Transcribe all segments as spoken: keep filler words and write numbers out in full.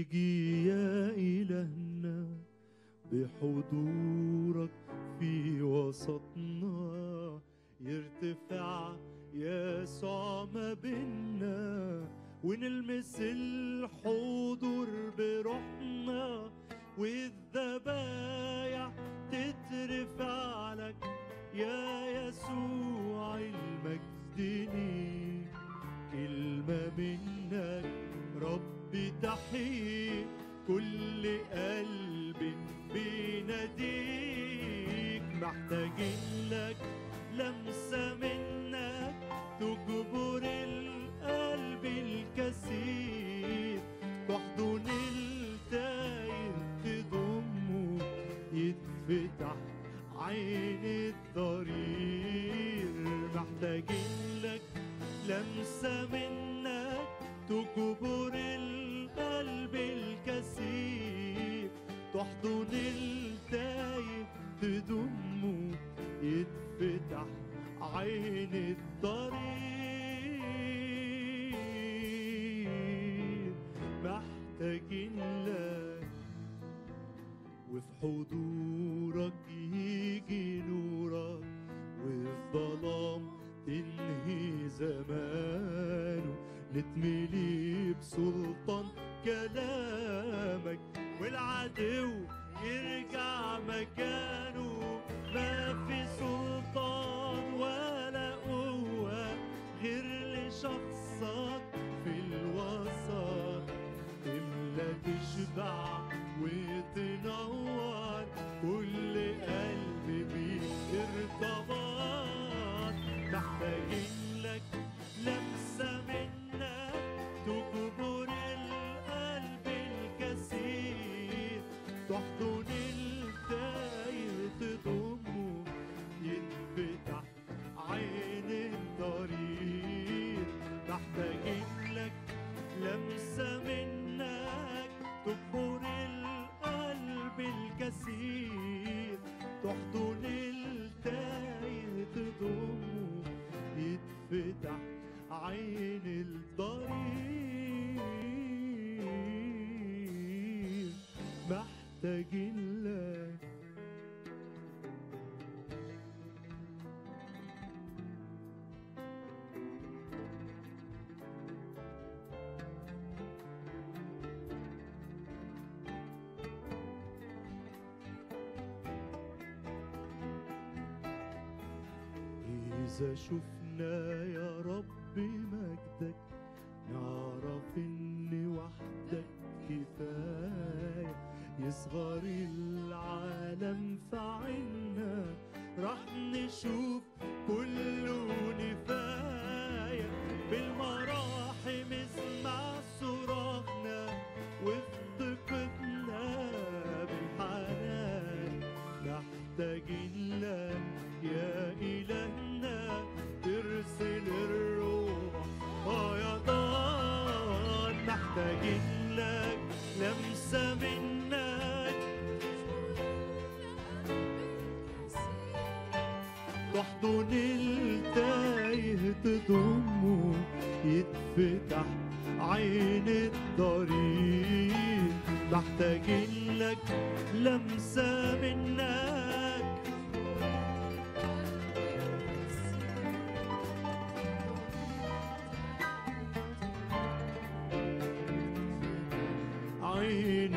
يجي يا إلهنا بحضورك في وسطنا، يرتفع يسوع ما بينا ونلمس الحضور بروحنا، والذبايح تترفع لك يا يسوع المجد ليك. كلمة منك ربي تحيي كل قلب بيناديك، محتاجين لك لمسة منك تجبر القلب الكثير، تحضن التايه تضمه، يتفتح عين الضرير. محتاجين لك لمسة منك تجبر القلب الكثير، تحضن التايه تضمه، يتفتح عين الضرير. محتاجين لك وفي حضورك يجي نورك، وفي ظلام تنهي زمانه، نتملي بسلطان كلامك والعدو يرجع مكانه. ما في سلطان ولا قوة غير لشخصك في الوسط، تملى تشبع وتنور كل قلب بيك ارتبط. محتاجين لك لمسة منك تجبر القلب الكثير، تحضن التايه تضمه، يتفتح عين الضرير. محتاجين لك لمسة منك تجبر القلب الكثير، تحضن التايه تضمه، يتفتح عين الضرير. محتاجين لك إذا شفنا يا رب مجدك، نعرف إن وحدك كفاية. يصغر العالم في عنا، راح نشوف كله نفاية. بالمراحم اسمع صراخنا، وافتقدنا بالحنان. محتاجين لك يا إلهنا، ترسل الروح فيضان. محتاجين لك لمسة منك تحضن التايه تضمه، يتفتح عين الضرير. محتاجين لك لمسة منك عين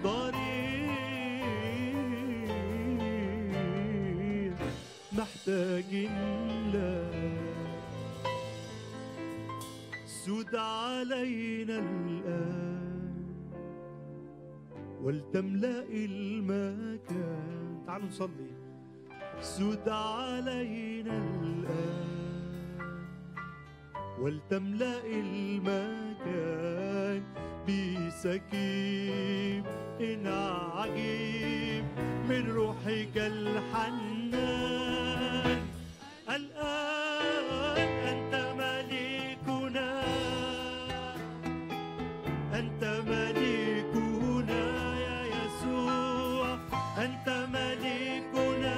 الضرير. محتاجين لك سود علينا الآن ولتملأ المكان. تعالوا نصلي. سود علينا الآن ولتملأ المكان، بسكيب إن عجيب من روحك الحنان. الآن أنت مليكنا، أنت مليكنا يا يسوع، أنت مليكنا.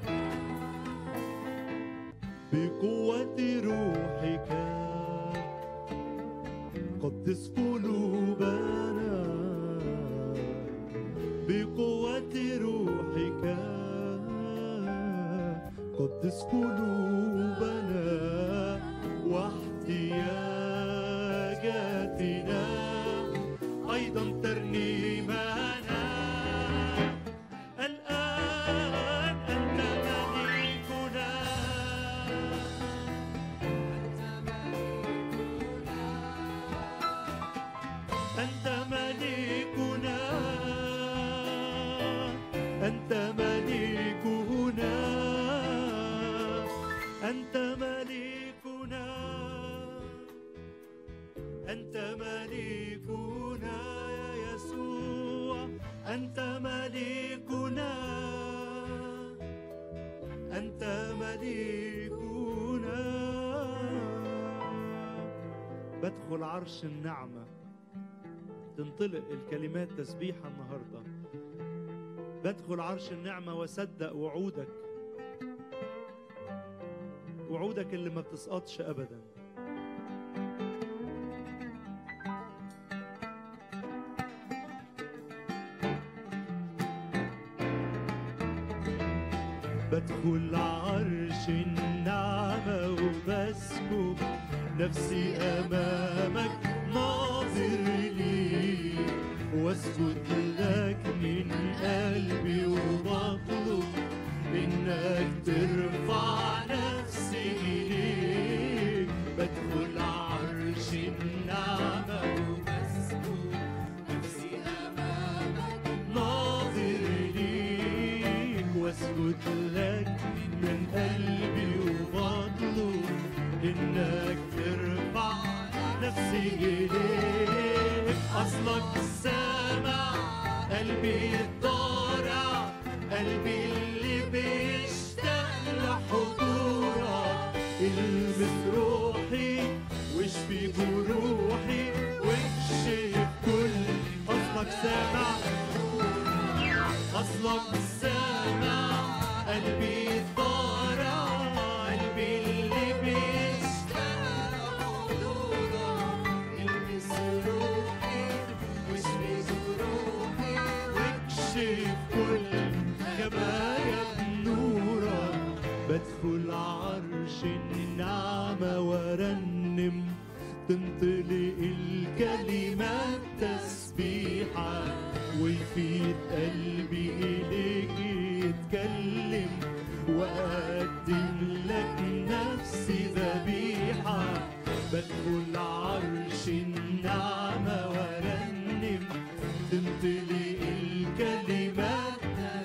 بقوة روحك قدس قلوبنا بقوة روحك، قدس قلوبنا واحتياجاتنا، أيضا ترنيمنا. الآن أنت ملكنا، أنت ملكنا، أنت ملكنا، أنت ملكنا، أنت ملكنا يا يسوع، أنت ملكنا، أنت ملكنا. بدخل عرش النعمة، تنطلق الكلمات تسبيحة النهاردة. بدخل عرش النعمة وصدق وعودك، وعودك اللي ما بتسقطش أبدا. بدخل عرش النعمة وبسكب نفسي أمامك، ناظر لي واسجد لك من قلبي، وبطلب إنك ترفع نفسي إليك. بدخل عرش النعمة وبسكب نفسي أمامك، ناظر ليك واسجد لك من قلبي، وبطلب إنك ترفع نفسي إليك. أصلك سامع قلبي الضارع، قلبي اللي بيشتاق لحضورك. المس روحي واشفي جروحي واكشف كل. أصلك سامع، أصلك سامع قلبي الضارع، قلبي اللي بيشتاق لحضورك. المس روحي واشفي جروحي واكشف كل خبايا بنورك. بدخل عرش النعمة وارنم، تنطلق الكلمات تسبيحة، ويفيد قلبي إليك يتكلم، وأقدم لك نفسي ذبيحة. بدخل عرش النعمة وارنم، تنطلق الكلمات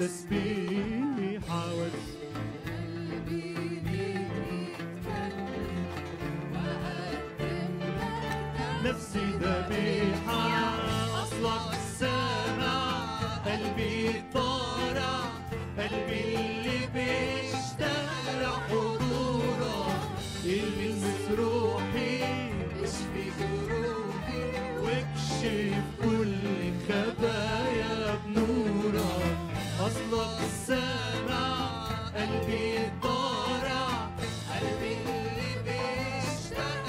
تسبيحة، وقلبي إليك يتكلم، وأقدم لك نفسي ذبيحة. أصلك سامع قلبي الضارع، قلبي اللي بيشتاق لحضورك. المس روحي اشفي جروحي واكشف كل خبايا بنورك. أصلك سامع قلبي الضارع، قلبي اللي بيشتاق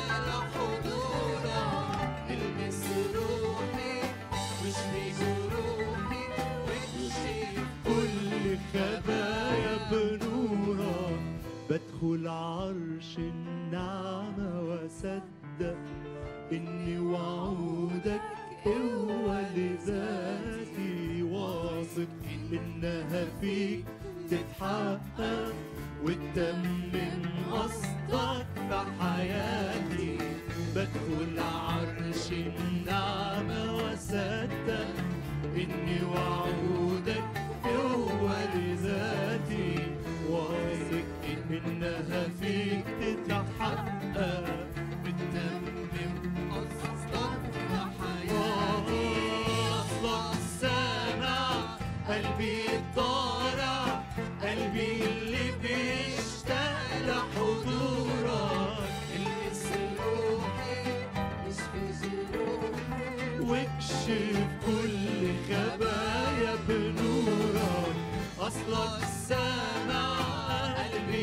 لحضورك. المس روحي واشفي جروحي واكشف كل خبايا بنورك. بدخل عرش النعمة وصدق إني وعودك قوة لذاتي، واثق إنها فيك تتحقق وتتمم قصدك في حياتي. بدخل عرش النعمة وصدق إني وعودك قوة لذاتي، واثق إنها فيك تتحقق وتتمم قصدك في حياتي. أصلك سامع قلبي الضارع، قلبي اللي بيشتاق لحضورك. المس روحي واشفي جروحي واكشف كل خبايا بنورك. أصلك سامع قلبي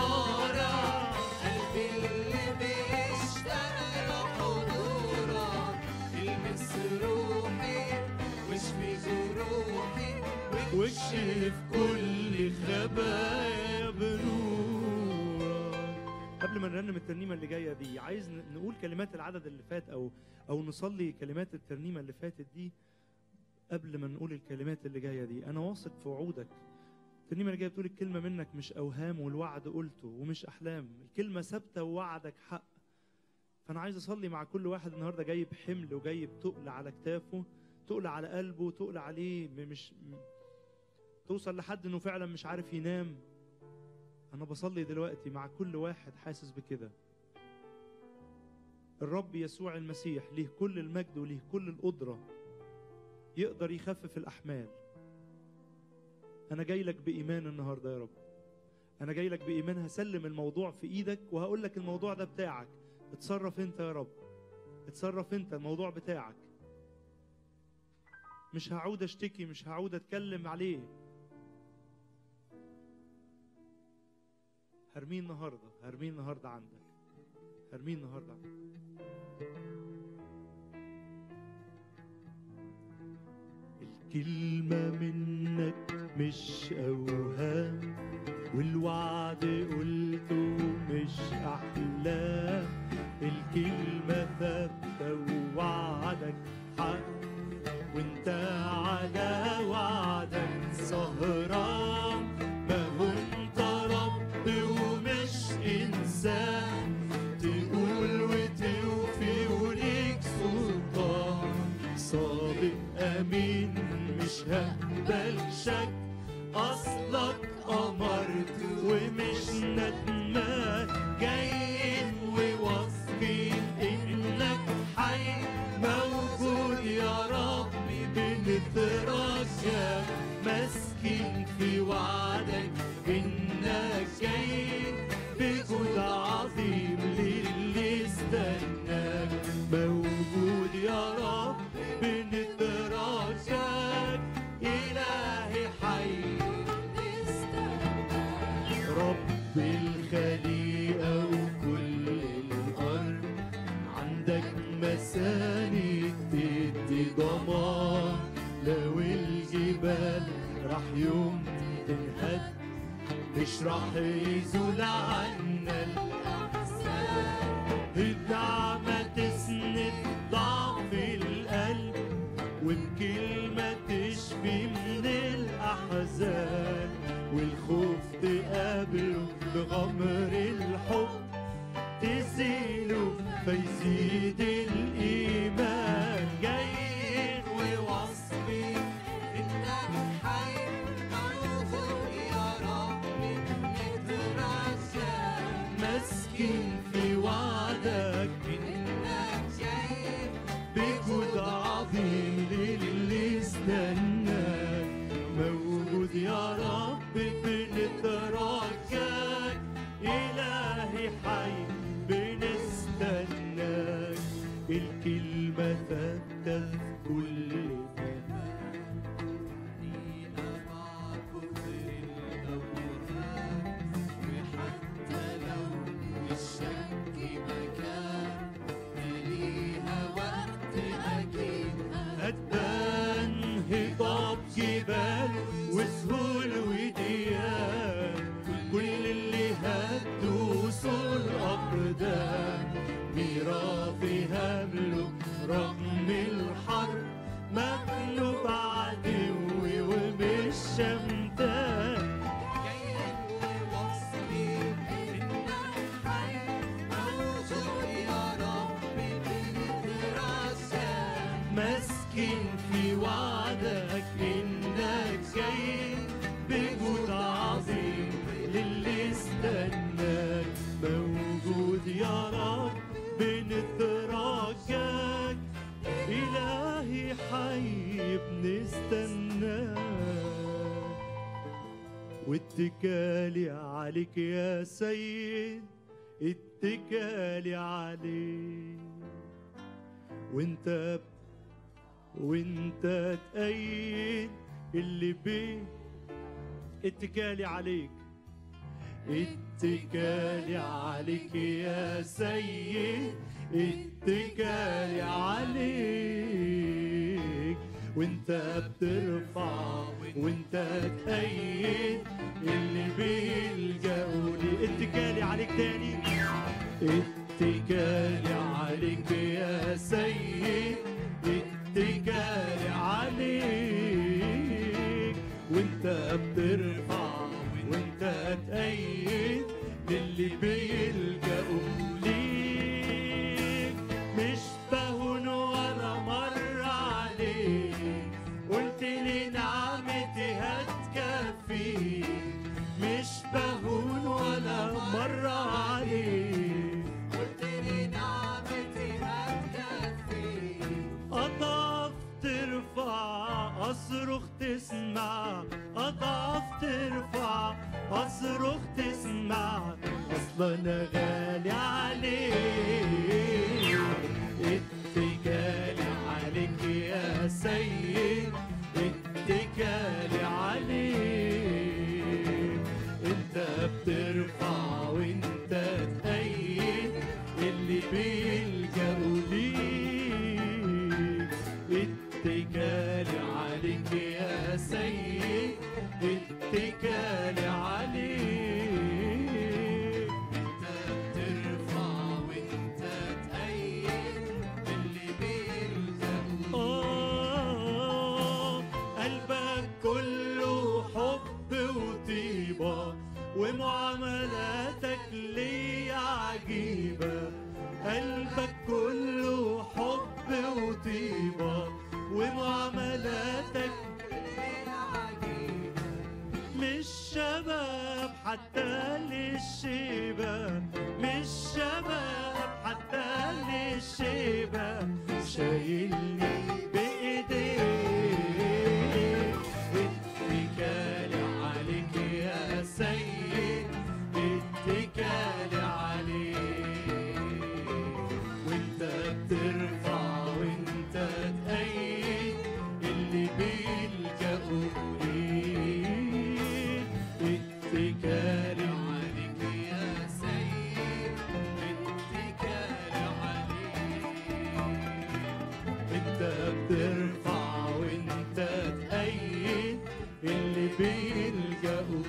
الضارع، قلبي اللي بيشتاق لحضورك. واكشف كل خبايا بنورك. قبل ما نرنم الترنيمة اللي جاية دي، عايز نقول كلمات العدد اللي فات أو أو نصلي كلمات الترنيمة اللي فاتت دي قبل ما نقول الكلمات اللي جاية دي. أنا واثق في وعودك. الترنيمة اللي جاية بتقول الكلمة منك مش أوهام والوعد قلته ومش أحلام، الكلمة ثابتة ووعدك حق. فأنا عايز أصلي مع كل واحد النهاردة جايب حمل وجايب تقل على كتافه، تقل على قلبه، تقل عليه، مش توصل لحد إنه فعلا مش عارف ينام. أنا بصلي دلوقتي مع كل واحد حاسس بكده. الرب يسوع المسيح ليه كل المجد وليه كل القدرة، يقدر يخفف الأحمال. أنا جاي لك بإيمان النهاردة يا رب. أنا جاي لك بإيمان، هسلم الموضوع في إيدك وهقول لك الموضوع ده بتاعك. اتصرف أنت يا رب، اتصرف أنت، الموضوع بتاعك. مش هعود أشتكي، مش هعود أتكلم عليه. هرميه النهاردة، هرميه النهاردة عندك، هرميه النهاردة عندك. الكلمة منك مش أوهام والوعد قلته مش أحلام، الكلمة ثابتة ووعدك حق، وانت على وعدك سهران. ما هو انت رب ومش إنسان، تقول وتوفي وليك سلطان. صادق أمين مش هقبل شك، أصلك أمرت ومش ندمان. جايين وواثقين إنك حي موجود يا ربي، بنترجاك ماسكين في وعدك إنك جاي بجود عظيم للي استناك. موجود يا رب بنترجاك، إلهي حي رب الخليقة وكل الأرض. عندك مساني تدي ضمان، لو الجبال راح يوم تنهد مش راح يزول عنا الأحزان. النعمة تسند ضعف القلب، وبكلمة تشفي من الأحزان، والخوف تقابله بغمر الحب تزيله فيزيد الإيمان. جايين وواثقين إنك حي موجود يا ربي، بنترجاك ماسكين في وعدك إنك جاي بجود عظيم للي استناك. موجود يا رب بنترجاك، إلهي حي بنستناك. الكلمة ثابتة في كل دقيقة مع كتر الأوهام، وحتى لو الشك مكان ليها وقت أكيد هتبان. هضاب جبال وسهول وديان، كل اللي هتدوسوا الأقدام. ميراثي هملك رغم الحرب، مغلوب عدوي ومش شمتان. جايين وواثقين إنك حي موجود يا ربي، بنترجاك ماسكين في وعدك إنك جاي بجود عظيم للي استناك. موجود يا رب بنترجاك، إلهي حي بنستناك. واتكالي عليك يا سيد، اتكالي عليك. وانت وانت تأيد اللي بيه. اتكالي عليك، اتكالي عليك يا سيد، اتكالي عليك. وانت بترفع وانت تأيد اللي بيلجأوا لي. اتكالي عليك تاني، اتكالي عليك يا سيد، اتكالي عليك وانت بترفع وانت تأيد للي بيلجأوا ليك. مش بهون ولا مرة عليك، قلت لي نعمتي هتكفيك. مش بهون ولا مرة عليك، قلت لي نعمتي هتكفيك. أضعف ترفع أصرخ تسمع، أضعف ترفع أصرخ تسمع، أصلا أنا غالي عليك. اتكالي عليك يا سيد، اتكالي عليك. انت بترفع وانت تأيد اللي بيلجأوا ليك. اتكالي عليك يا سيد، اتكالي عليك. انت بترفع وانت تأيد اللي بيلجأوا. آه قلبك كله حب وطيبة، ومعاملاتك ليا عجيبة. قلبك كله حب وطيبة، ومعاملاتك مش شباب حتى للشيبة، مش شباب حتى للشيبة. شايلني بإيديك، اتكالي عليك يا سيد، اتكالي عليك. وانت بترفع وانت تأيد اللي بيلجأوا ليك. اتكالي عليك يا سيد، اتكالي عليك. انت بترفع وانت تأيد اللي بيلجأوا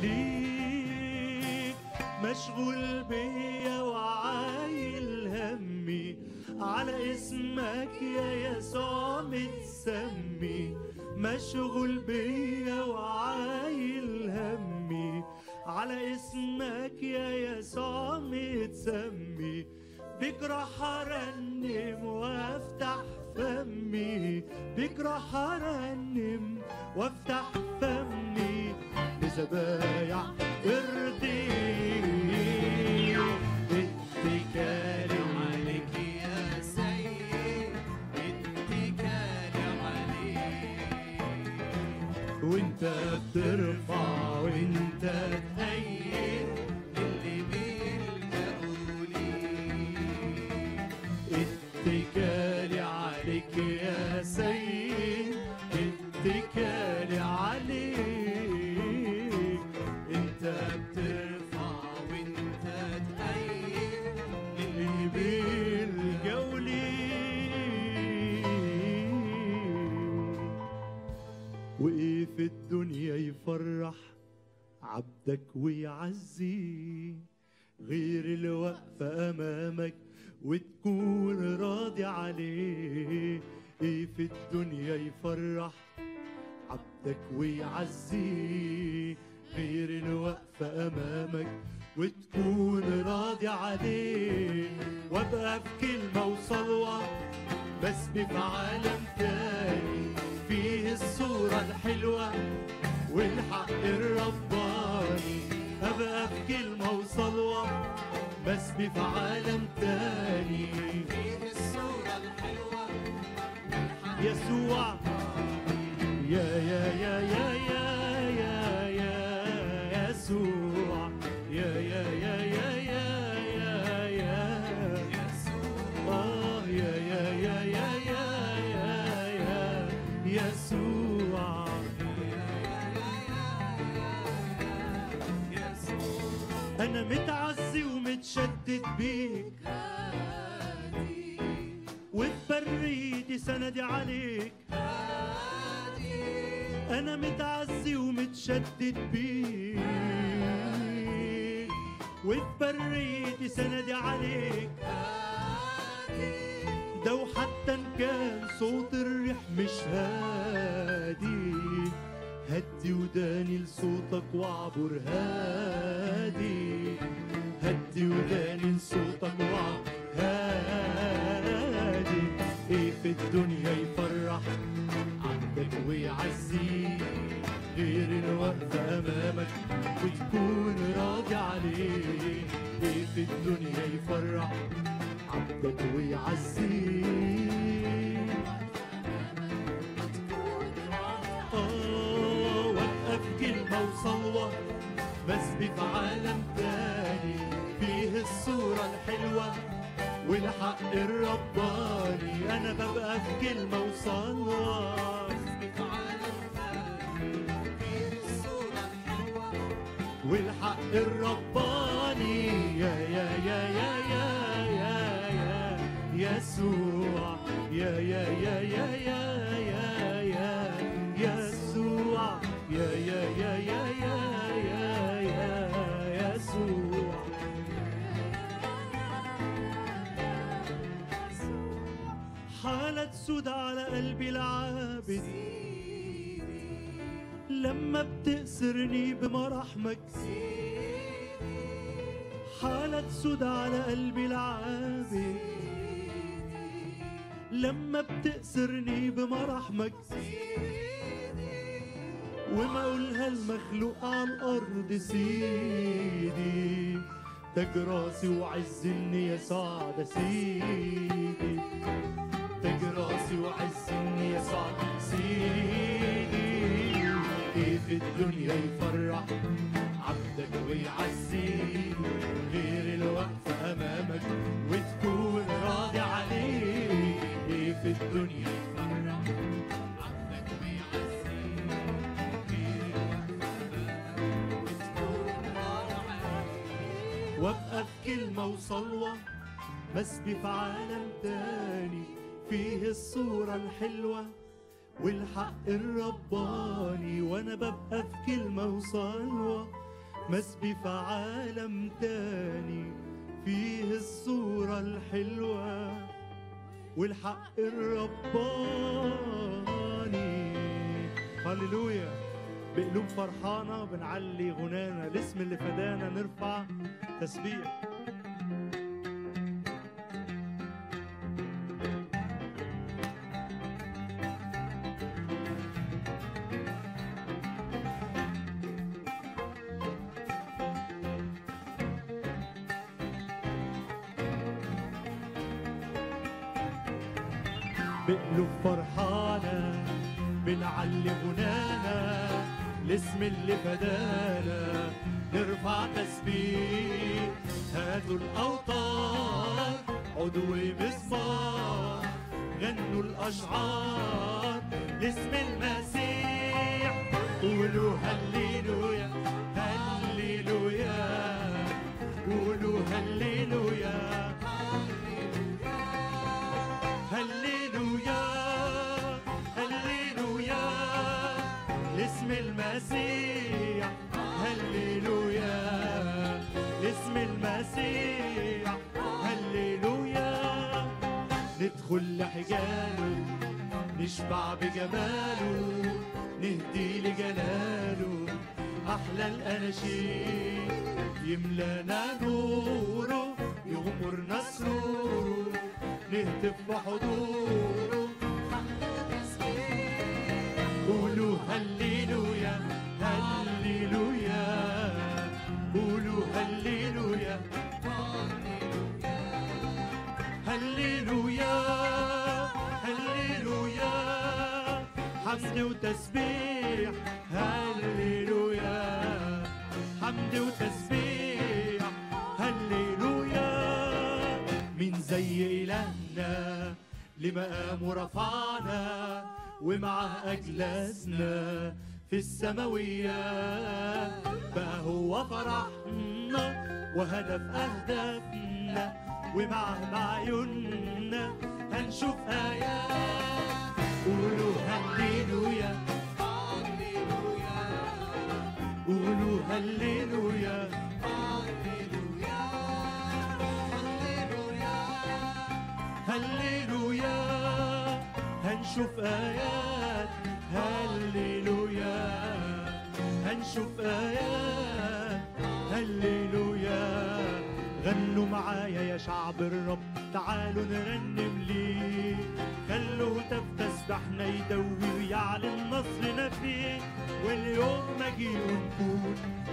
ليك. مشغول بيا وعايل همي، على اسمك يا يسوع متسمي. مشغول بيا وعايل همي، على اسمك يا يسوع متسمي. بك راح ارنم وافتح فمي، بك راح ارنم وافتح فمي بذبايح ارضيك. اتكالي عليك يا سيد، اتكالي عليك. وانت بترفع وانت تأيد اللي بيلجأوا ليك. اتكالي عليك يا سيد، اتكالي عليك. انت بترفع وانت تأيد اللي بيلجأوا ليك. وايه في الدنيا يفرح عبدك ويعزيه غير الوقفة أمامك وتكون راضي عليه؟ ايه في الدنيا يفرح عبدك ويعزيه غير الوقفة أمامك وتكون راضي عليه؟ وابقى في كلمة وصلوة بس في عالم تاني فيه الصورة الحلوة والحق الرباني. أبقى في كلمة وصلوة بس في عالم تاني فيه الصورة الحلوة يسوع. يا يا يا يا يا يا يا يسوع. يا يا يا يا يا يا يا يسوع. آه يا يا يا يا يا يا يا يسوع. أنا متعزي ومتشدد بيك وفي بريدي سندي عليك. أنا متعزي ومتشدد بيك، وفي بريتي سندي عليك، ده وحتى إن كان صوت الريح مش هادي، هدي وداني لصوتك واعبر هادي، هدي وداني لصوتك واعبر هادي. ايه في الدنيا يفرح عبدك ويعزيك غير الوقت امامك وتكون راضي عليه؟ ايه في الدنيا يفرح عبدك ويعزيك؟ اه وابقى في كلمة وصلوة بسبي في عالم تاني فيه الصورة الحلوة والحق الرباني. انا ببقى في كلمة وصلوة بسبي في عالم تاني فيه الصورة الحلوة والحق الرباني. يا يا يا يا يا يا يا يسوع، يا يا يا يا يا يا يا يسوع، يا يا يا يا يا يا يا يسوع. حالة سود على قلبي العابد لما بتأسرني بمراحمك، حالة سود على قلبي العابد لما بتأسرني بمراحمك، وما أقولها المخلوق على الأرض سيدي، تاج راسي وعز إني يسوع ده سيدي، تاج راسي وعز إني يسوع ده سيدي. إيه في الدنيا يفرح عبدك ويعزيك غير الوقف أمامك وتكون راضي عليه؟ إيه في الدنيا يفرح عبدك ويعزيك غير الوقف أمامك وتكون راضي عليه؟ وأبقى في كلمة وصلوة بسبي في عالم تاني فيه الصورة الحلوة والحق الرباني. وانا ببقى في كلمة وصلوة مسبي في عالم تاني فيه الصورة الحلوة والحق الرباني. هللويا. بقلوب فرحانة بنعلي غنانا الاسم اللي فدانا، نرفع تسبيح. بقلوب فرحانة بنعلي غنانا الاسم اللي فدانا، نرفع تسبيح. هاتوا الأوتار عضو مصباح، غنوا الأشعار لاسم المسيح، قولوا هللويا هللويا، قولوا هللويا هللويا هللويا لاسم المسيح، هللويا لاسم المسيح، هللويا. ندخل لحجاله نشبع بجماله، نهدي لجلاله أحلى الأناشيد، يملانا نوره يغمرنا سروره، نهتف بحضوره. قولوا هللويا هللويا، قولوا هللويا هللويا هللويا، حمد وتسبيح هللويا، حمد وتسبيح هللويا. مين زي إلهنا لمقامه رفعنا، ومعه أجلسنا في السماويات، بقى هو فرحنا وهدف أهدافنا، ومعه بعيوننا هنشوف آيات. قولوا هللويا هللويا هللويا هللويا هللويا هنشوف آيات هللويا هنشوف آيات هللويا غنوا معايا يا شعب الرب تعالوا نرنم ليه خلوا هتاف تسبحنا يدوي ويعلن نصرنا فيه واليوم مجيء نكون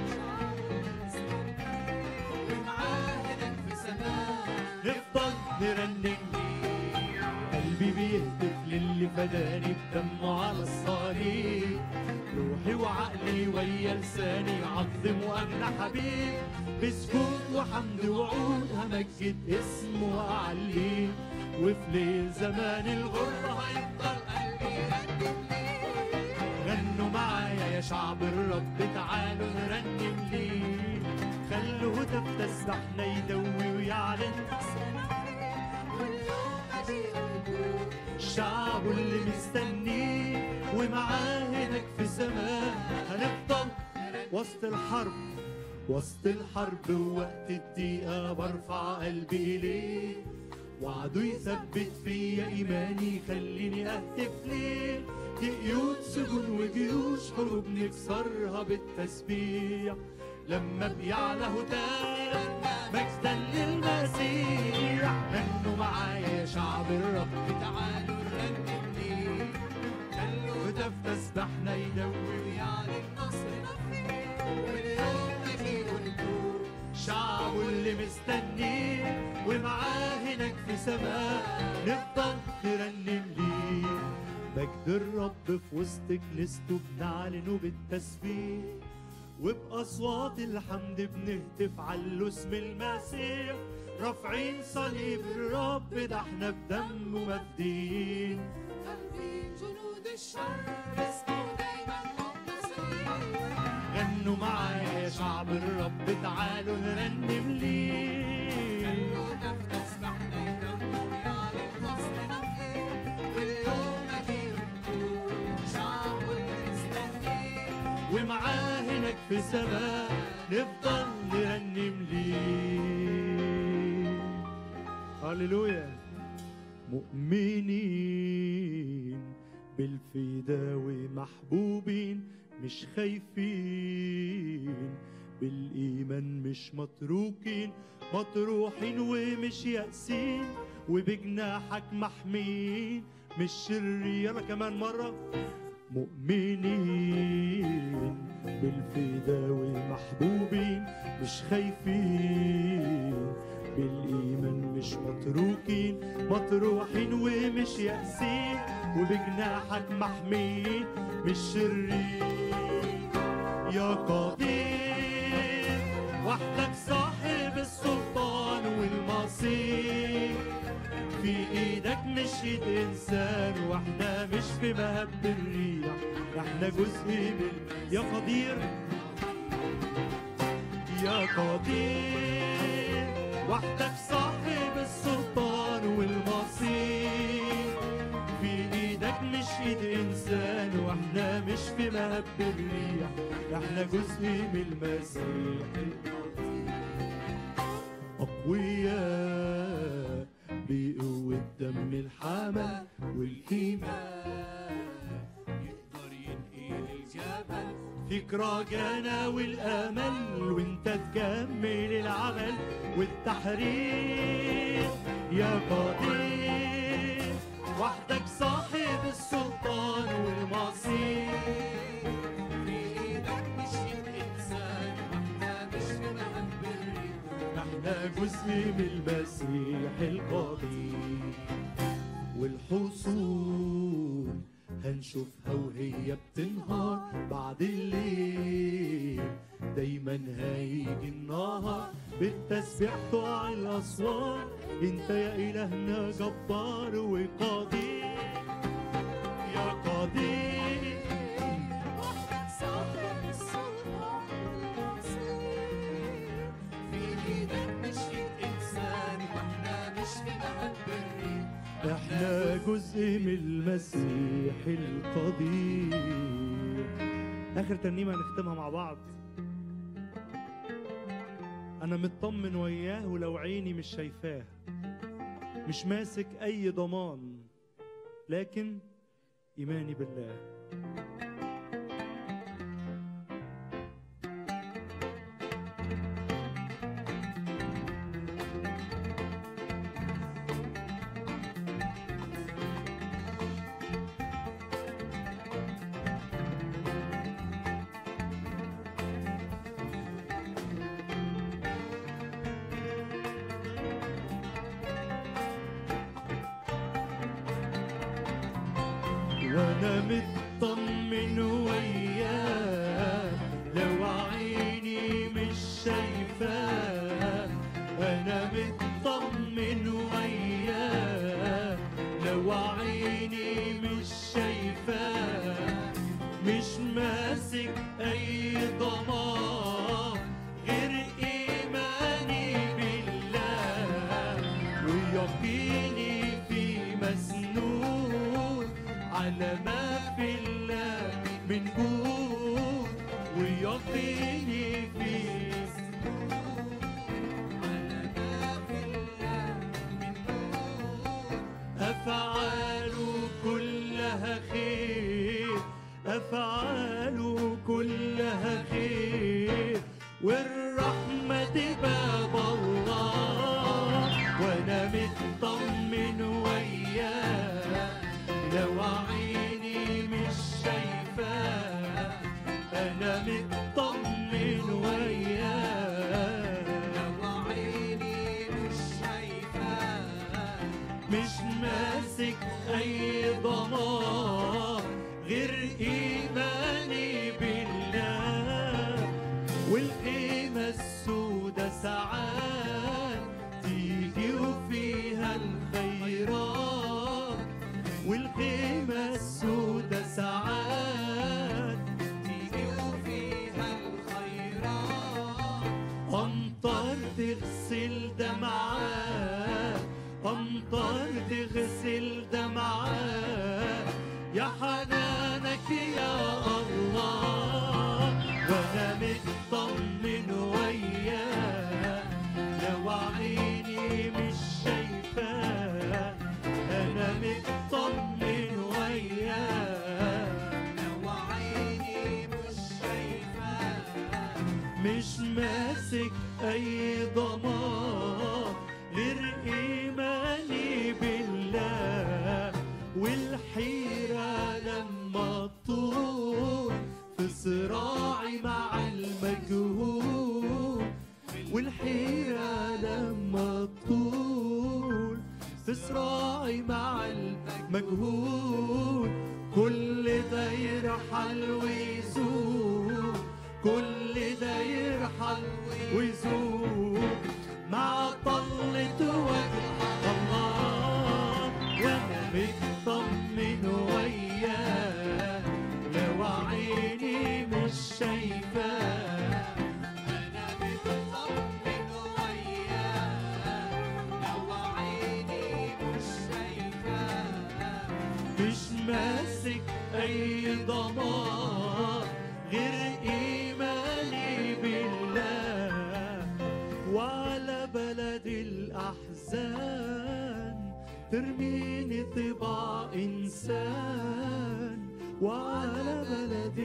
ومعاهدك في سماء نفضل نرنم ليه قلبي بيهتف للي فداني بدمه على الصليب روحي وعقلي ويا لساني عظم واغنى حبيب بسكوت وحمد وعود همجد اسمه واعليه وفي ليل زمان الغربة هيفضل قلبي يرنم ليه غنوا معايا يا شعب الرب تعالوا نرنم ليه خلوا هتاف تسبحنا يدوي ويعلن واليوم مجيء نكون الشعب اللي مستنيه ومعاهدك في سماء هنفضل وسط الحرب وسط الحرب ووقت الضيقة برفع قلبي إليه وعده يثبت فيا إيماني خليني أهتف ليه دي قيود سجون وجيوش حروب نكسرها بالتسبيح لما بيعلى هتاف مجدا للمسيح غنوا معايا يا شعب الرب تعالوا نرنم ليه خلوا هتاف تسبحنا يدوي ويعلن نصرنا فيه واليوم مجيء نكون شعبه اللي مستنيه ومعاه هناك في سماء نفضل نرنم ليه مجد الرب في وسط كنيسته بنعلنه بالتسبيح وبأصوات الحمد بنهتف على اسم المسيح رافعين صليب الرب ده احنا بدمه مفديين خالفين جنود الشر اسمه دايما منتصرين غنوا معايا يا شعب الرب تعالوا نرنم ليه هتاف تسبحنا يدوي ويعلن نصرنا فيه واليوم مجيء نكون شعبه اللي مستنيه ومعاه هناك في سماء نفضل نرنم ليه هللويا مؤمنين بالفداء محبوبين مش خايفين بالإيمان مش متروكين مطروحين ومش يأسين وبجناحك محمين مش شرير يلا كمان مرة مؤمنين بالفداء محبوبين مش خايفين بالإيمان مش متروكين مطروحين ومش يأسين وبجناحك محمين مش شرير يا قدير وحدك صاحب السلطان والمصير في ايدك مش ايد انسان واحنا مش في مهب الريح احنا جزء من يا قدير يا قدير وحدك صاحب السلطان والمصير في ايدك مش ايد انسان واحنا مش في مهب الريح احنا جزء من المسيح اقوياء بقوة دم الحمل والإيمان يقدر ينقل الجبل فيك رجانا والأمل وانت تكمل العمل والتحرير يا قدير وحدك صاحب السلطان والمصير في ايدك مش ايد انسان واحنا مش في مهب الريح احنا جزء من المسيح القدير والحصول هنشوفها وهي بتنهار بعد الليل دايما هيجي النهار بالتسبيح تقع الاصوات انت يا الهنا جبار وقدير يا قدير وحدك صاحب السلطان والمصير في ايدك مش ايد انسان واحنا مش في مهب الريح احنا جزء من المسيح القدير. اخر ترنيمه هنختمها مع بعض أنا مطمن وياه ولو عيني مش شايفاه، مش ماسك أي ضمان، لكن إيماني بالله. وأنا مطمن وياه لو عيني مش شايفاه، أنا مطمن وياه لو عيني مش شايفاه، مش ماسك أي ضمان غير إيماني بالله، ويقيني في مسنون على ما في الله من جود، ويقيني في على ما في الله من جود. أفعاله كلها خير، أفعاله كلها خير، والرحمة باب الله، وأنا مطمن وياه لو عيني مش شايفاه، أنا مطمن وياه لو عيني مش شايفاه، مش ماسك أي ضمان غير إيماني بالله، والقيمة السودة ساعات تيجي وفيها الخيرات، والقيمة السودة ساعات تيجي وفيها الخيرات، أمطار تغسل دمعات، أمطار تغسل دمعات، يا حنانك يا الله، وأنا مطمن وياه لو عيني مش شايفاه، أنا مطمن وياه لو عيني مش شايفاه، مش ماسك أي ضمان غير إيماني بالله، والحيرة لما تطول في صراعي مع المجهول، والحيرة لما تطول في صراعي مع المجهول، كل ده يرحل ويزول، كل ده يرحل ويزول مع طلة وجه الله، وانا مطمن وياه لو عيني مش شايفاه، أنا مطمن وياه لو عيني مش شايفاه، مش ماسك أي ضمان غير إيماني بالله، وعلى بلد الأحزان ترميني طباع إنسان، وعلى بلد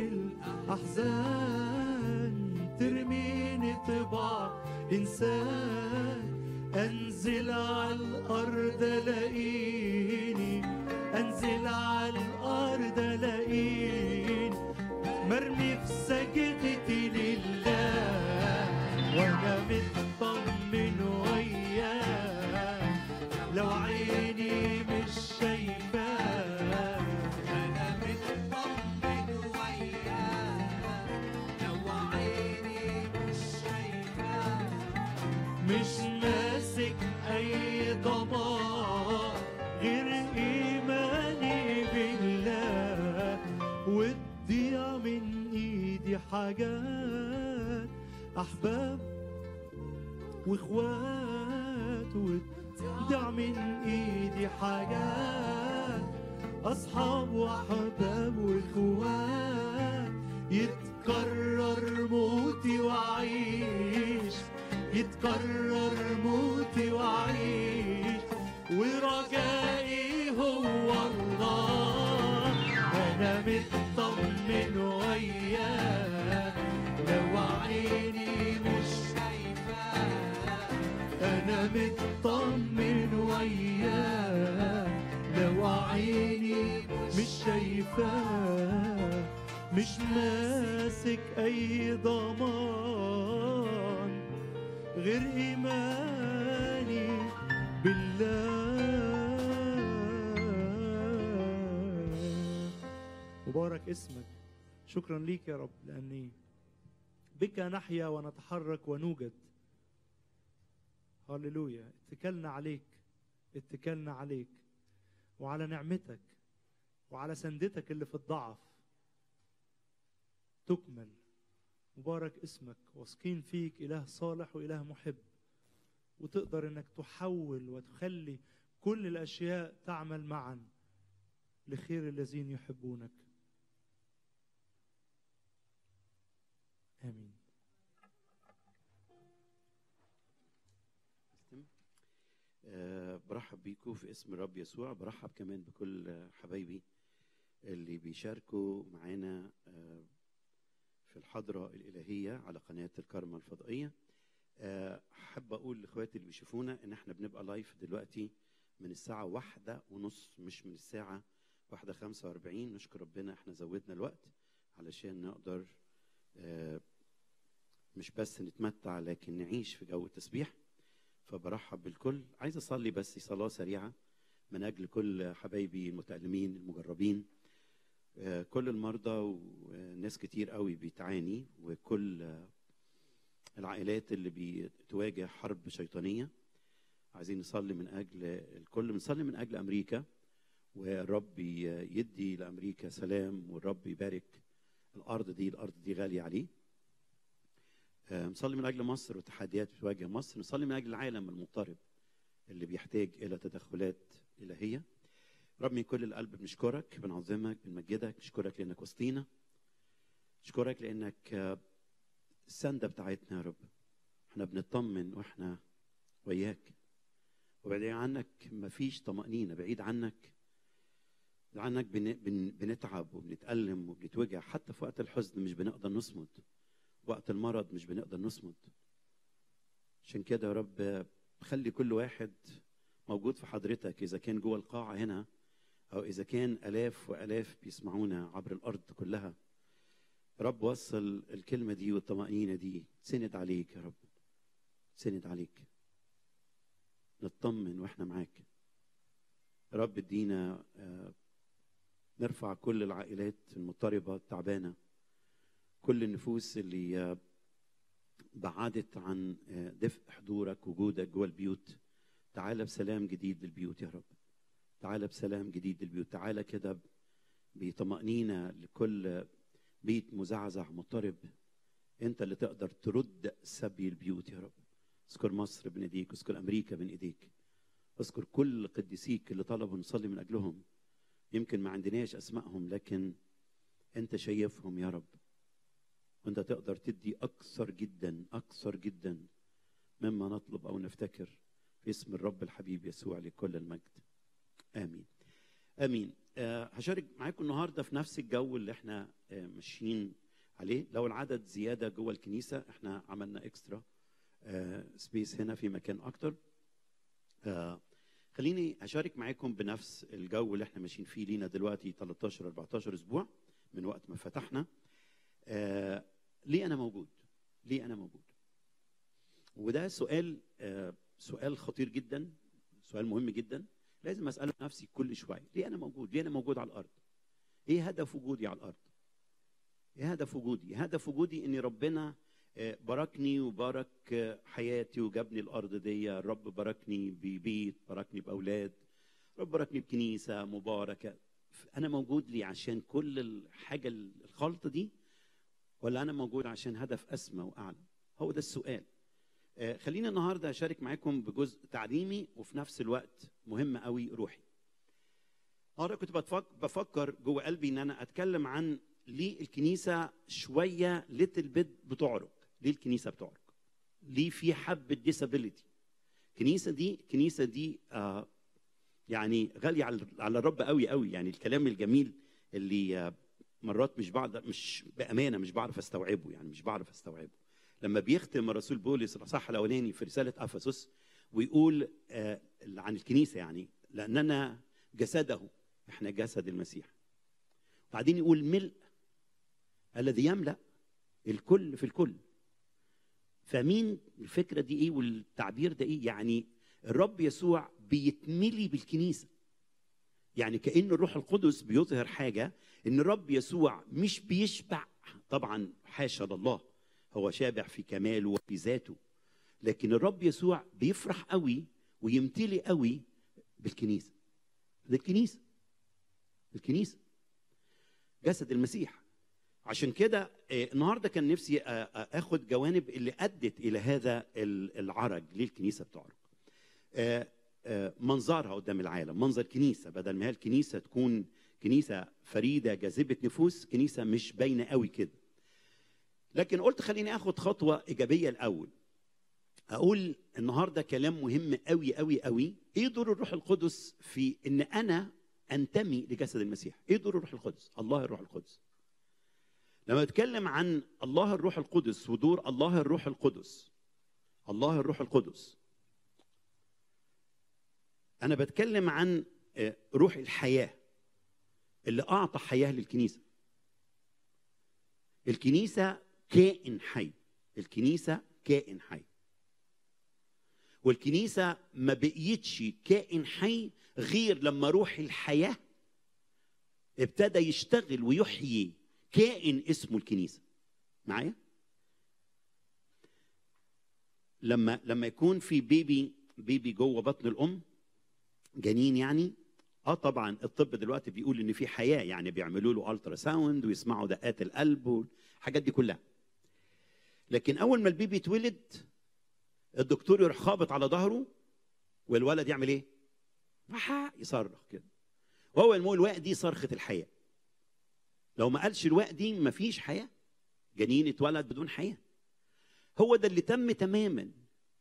الأحزان ترميني طباع إنسان، أنزل على الأرض لاقيني، أنزل على الأرض لاقيني مرمي في سجدتي لله، وأنا مطمن وياه لو عيني مش شايفاه، أنا مطمن وياه لو عيني مش شايفاه، مش ماسك أي ضمان غير إيماني بالله، وتضيع من إيدي حاجات أحباب وإخوات، وتضيع من إيدي حاجات أصحاب وأحباب وإخوات، يتكرر موتي وأعيش يتكرر موتي وعيش ورجائي هو الله. أنا مطمن وياه لو عيني مش شايفاه. أنا مطمن وياه لو عيني مش شايفاه. مش ماسك أي ضمان غير إيماني بالله. مبارك اسمك. شكرا ليك يا رب لأني بك نحيا ونتحرك ونوجد. هللويا. اتكلنا عليك، اتكلنا عليك وعلى نعمتك وعلى سندتك اللي في الضعف تكمل. مبارك اسمك. واثقين فيك إله صالح وإله محب، وتقدر انك تحول وتخلي كل الاشياء تعمل معا لخير الذين يحبونك. امين. أه برحب بيكم في اسم الرب يسوع. برحب كمان بكل حبايبي اللي بيشاركوا معانا أه في الحضرة الإلهية على قناة الكرمة الفضائية. أحب أقول لإخواتي اللي بيشوفونا إن إحنا بنبقى لايف دلوقتي من الساعة واحدة ونص، مش من الساعة واحدة خمسة وأربعين. نشكر ربنا إحنا زودنا الوقت علشان نقدر مش بس نتمتع لكن نعيش في جو التسبيح. فبرحب بالكل. عايز أصلي بس صلاة سريعة من أجل كل حبايبي المتألمين المجربين، كل المرضى وناس كتير قوي بيتعاني، وكل العائلات اللي بتواجه حرب شيطانية. عايزين نصلي من أجل الكل. بنصلي من أجل أمريكا، والرب يدي لأمريكا سلام، والرب يبارك الأرض دي. الأرض دي غالية عليه. نصلي من أجل مصر والتحديات بتواجه مصر. نصلي من أجل العالم المضطرب اللي بيحتاج إلى تدخلات إلهية. رب من كل القلب بنشكرك، بنعظمك، بنمجدك. نشكرك لأنك وسطينا. نشكرك لأنك السندة بتاعتنا يا رب. احنا بنطمن واحنا وياك، وبعيد عنك مفيش طمأنينة. بعيد عنك عنك بن بن بنتعب وبنتألم وبنتوجع. حتى في وقت الحزن مش بنقدر نصمد، وقت المرض مش بنقدر نصمد. عشان كده يا رب خلي كل واحد موجود في حضرتك، إذا كان جوه القاعة هنا أو إذا كان آلاف وآلاف بيسمعونا عبر الأرض كلها. رب وصل الكلمة دي والطمأنينة دي. سند عليك يا رب، سند عليك. نطمن وإحنا معاك يا رب. ادينا نرفع كل العائلات المضطربة التعبانة، كل النفوس اللي بعدت عن دفء حضورك وجودك جوه البيوت. تعالى بسلام جديد للبيوت يا رب. تعالى بسلام جديد للبيوت. تعالى كده بطمأنينة لكل بيت مزعزع مضطرب. انت اللي تقدر ترد سبي البيوت يا رب. اذكر مصر بين ايديك، اذكر امريكا بين ايديك، اذكر كل قديسيك اللي طلبوا نصلي من اجلهم. يمكن ما عندناش اسمائهم لكن انت شايفهم يا رب، وانت تقدر تدي اكثر جدا اكثر جدا مما نطلب او نفتكر. في اسم الرب الحبيب يسوع لكل المجد. امين امين. أه هشارك معاكم النهارده في نفس الجو اللي احنا أه ماشيين عليه. لو العدد زياده جوه الكنيسه احنا عملنا اكسترا أه سبيس هنا في مكان اكتر. أه خليني هشارك معاكم بنفس الجو اللي احنا ماشيين فيه. لينا دلوقتي تلتاشر أربعتاشر اسبوع من وقت ما فتحنا. أه ليه انا موجود؟ ليه انا موجود؟ وده سؤال أه سؤال خطير جدا، سؤال مهم جدا، لازم اساله نفسي كل شويه. ليه انا موجود؟ ليه انا موجود على الارض؟ ايه هدف وجودي على الارض؟ ايه هدف وجودي؟ هدف وجودي ان ربنا باركني وبارك حياتي وجابني الارض دي. الرب باركني ببيت، باركني باولاد، رب باركني بكنيسه مباركه. انا موجود ليه؟ عشان كل الحاجه الخلطه دي، ولا انا موجود عشان هدف اسمى واعلى؟ هو ده السؤال. خليني النهارده اشارك معاكم بجزء تعليمي وفي نفس الوقت مهم قوي روحي. النهارده كنت بفكر جوه قلبي ان انا اتكلم عن ليه الكنيسه شويه ليتل بيت بتعرج. ليه الكنيسه بتعرج؟ ليه في حبه ديسابيليتي. الكنيسه دي الكنيسه دي آه يعني غاليه على على الرب قوي قوي. يعني الكلام الجميل اللي آه مرات مش بعرف، مش بامانه مش بعرف استوعبه، يعني مش بعرف استوعبه. لما بيختم الرسول بولس الاصحاح الاولاني في رساله افسس ويقول آه عن الكنيسه، يعني لاننا جسده، احنا جسد المسيح. بعدين يقول ملء الذي يملأ الكل في الكل. فمين الفكره دي ايه والتعبير ده ايه؟ يعني الرب يسوع بيتملي بالكنيسه. يعني كأن الروح القدس بيظهر حاجه، ان الرب يسوع مش بيشبع، طبعا حاشا لله، هو شابع في كماله وفي ذاته، لكن الرب يسوع بيفرح قوي ويمتلي قوي بالكنيسه. ده الكنيسه الكنيسه جسد المسيح. عشان كده النهارده كان نفسي اخد جوانب اللي ادت الى هذا العرج. ليه الكنيسه بتعرج؟ منظرها قدام العالم، منظر كنيسه، بدل ما هي الكنيسه تكون كنيسه فريده جاذبه نفوس، كنيسه مش باينه قوي كده. لكن قلت خليني اخد خطوه ايجابيه الاول. اقول النهارده كلام مهم قوي قوي قوي. ايه دور الروح القدس في ان انا انتمي لجسد المسيح؟ ايه دور الروح القدس؟ الله الروح القدس. لما اتكلم عن الله الروح القدس ودور الله الروح القدس، الله الروح القدس، انا بتكلم عن روح الحياه اللي اعطى حياه للكنيسه. الكنيسه كائن حي، الكنيسه كائن حي، والكنيسه ما بقيتش كائن حي غير لما روح الحياه ابتدى يشتغل ويحيي كائن اسمه الكنيسه. معايا؟ لما لما يكون في بيبي بيبي جوه بطن الام، جنين يعني، اه طبعا الطب دلوقتي بيقول ان في حياه، يعني بيعملوا له الترا ساوند ويسمعوا دقات القلب والحاجات دي كلها. لكن اول ما البيبي يتولد الدكتور يروح خابط على ظهره والولد يعمل ايه؟ يصرخ كده. وهو المول الواء دي صرخه الحياه. لو ما قالش الواء دي مفيش حياه، جنين اتولد بدون حياه. هو ده اللي تم تماما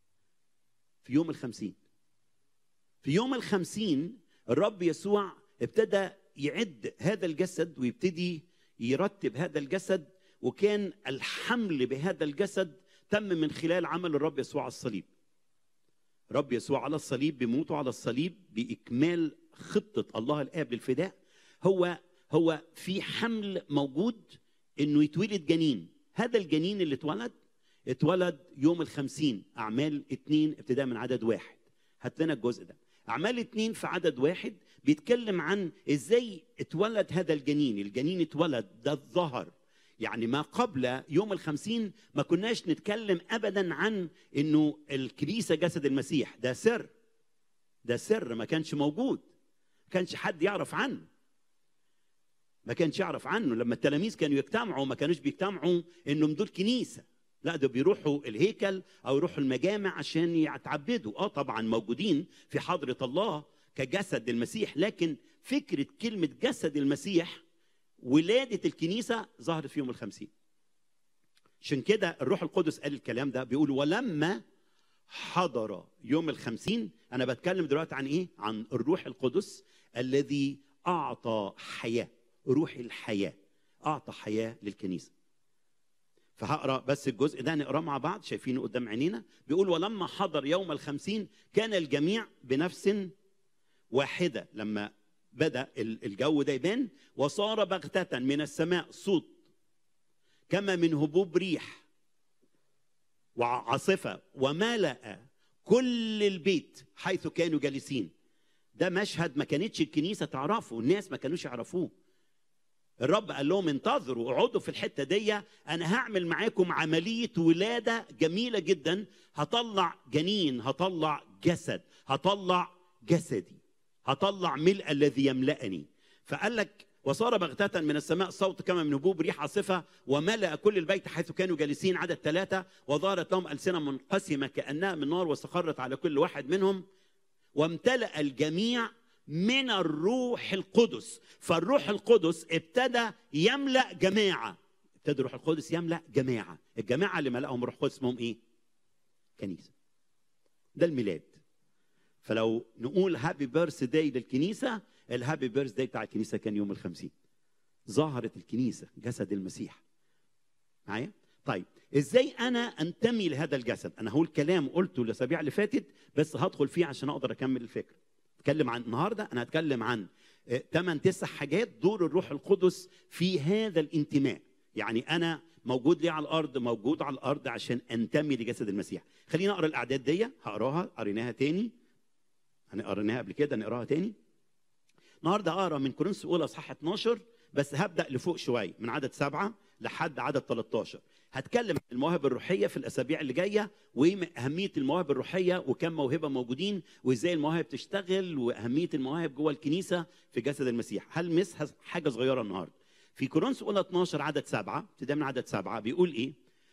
في يوم الخمسين. في يوم الخمسين الرب يسوع ابتدى يعد هذا الجسد ويبتدي يرتب هذا الجسد، وكان الحمل بهذا الجسد تم من خلال عمل الرب يسوع على الصليب. الرب يسوع على الصليب بموته على الصليب بإكمال خطة الله الآب للفداء. هو هو في حمل موجود انه يتولد جنين. هذا الجنين اللي اتولد اتولد يوم الخمسين. اعمال اتنين ابتداء من عدد واحد. هات لنا الجزء ده. اعمال اتنين في عدد واحد بيتكلم عن ازاي اتولد هذا الجنين. الجنين اتولد، ده الظهر. يعني ما قبل يوم الخمسين ما كناش نتكلم ابدا عن انه الكنيسه جسد المسيح. ده سر، ده سر ما كانش موجود، ما كانش حد يعرف عنه، ما كانش يعرف عنه. لما التلاميذ كانوا يجتمعوا ما كانوش بيجتمعوا انهم دول كنيسه، لا ده بيروحوا الهيكل او يروحوا المجامع عشان يتعبدوا. اه طبعا موجودين في حضره الله كجسد المسيح، لكن فكره كلمه جسد المسيح ولاده الكنيسه ظهرت في يوم الخمسين. عشان كده الروح القدس قال الكلام ده، بيقول ولما حضر يوم الخمسين. انا بتكلم دلوقتي عن ايه؟ عن الروح القدس الذي اعطى حياه. روح الحياه اعطى حياه للكنيسه. فهقرا بس الجزء ده نقراه مع بعض، شايفينه قدام عينينا. بيقول ولما حضر يوم الخمسين كان الجميع بنفس واحده. لما بدأ الجو ده يبان، وصار بغتة من السماء صوت كما من هبوب ريح وعاصفة وملأ كل البيت حيث كانوا جالسين. ده مشهد ما كانتش الكنيسة تعرفه، الناس ما كانوش يعرفوه. الرب قال لهم انتظروا، اقعدوا في الحتة دي، أنا هعمل معاكم عملية ولادة جميلة جدا. هطلع جنين، هطلع جسد، هطلع جسدي، هطلع ملء الذي يملأني. فقال لك وصار بغتة من السماء صوت كما من هبوب ريح عاصفة وملأ كل البيت حيث كانوا جالسين. عدد ثلاثة. وظهرت لهم ألسنة منقسمة كأنها من نار واستقرت على كل واحد منهم، وامتلأ الجميع من الروح القدس. فالروح القدس ابتدى يملأ جماعة. ابتدى الروح القدس يملأ جماعة. الجماعة اللي ملأهم الروح القدس اسمهم ايه؟ كنيسه. ده الميلاد. فلو نقول هابي بيرث داي للكنيسه، الهابي بيرث داي بتاع الكنيسه كان يوم الخمسين. ظهرت الكنيسه جسد المسيح. معايا؟ طيب ازاي انا انتمي لهذا الجسد؟ انا هقول كلام قلته الاسابيع اللي فاتت بس هدخل فيه عشان اقدر اكمل الفكره. اتكلم عن النهارده، انا هتكلم عن ثمان تسع حاجات دور الروح القدس في هذا الانتماء. يعني انا موجود ليه على الارض؟ موجود على الارض عشان انتمي لجسد المسيح. خلينا اقرا الاعداد دي، هقراها، قريناها تاني، هنقريناها قبل كده، نقراها تاني. النهارده اقرا من كورنثوس الاولى اصحاح اتناشر، بس هبدا لفوق شويه من عدد سبعة لحد عدد تلتاشر. هتكلم عن المواهب الروحيه في الاسابيع اللي جايه، واهميه المواهب الروحيه وكم موهبه موجودين، وازاي المواهب تشتغل، واهميه المواهب جوه الكنيسه في جسد المسيح. هلمس حاجه صغيره النهارده. في كورنثوس الاولى اتناشر عدد سبعة، ابتداء من عدد سبعة بيقول ايه؟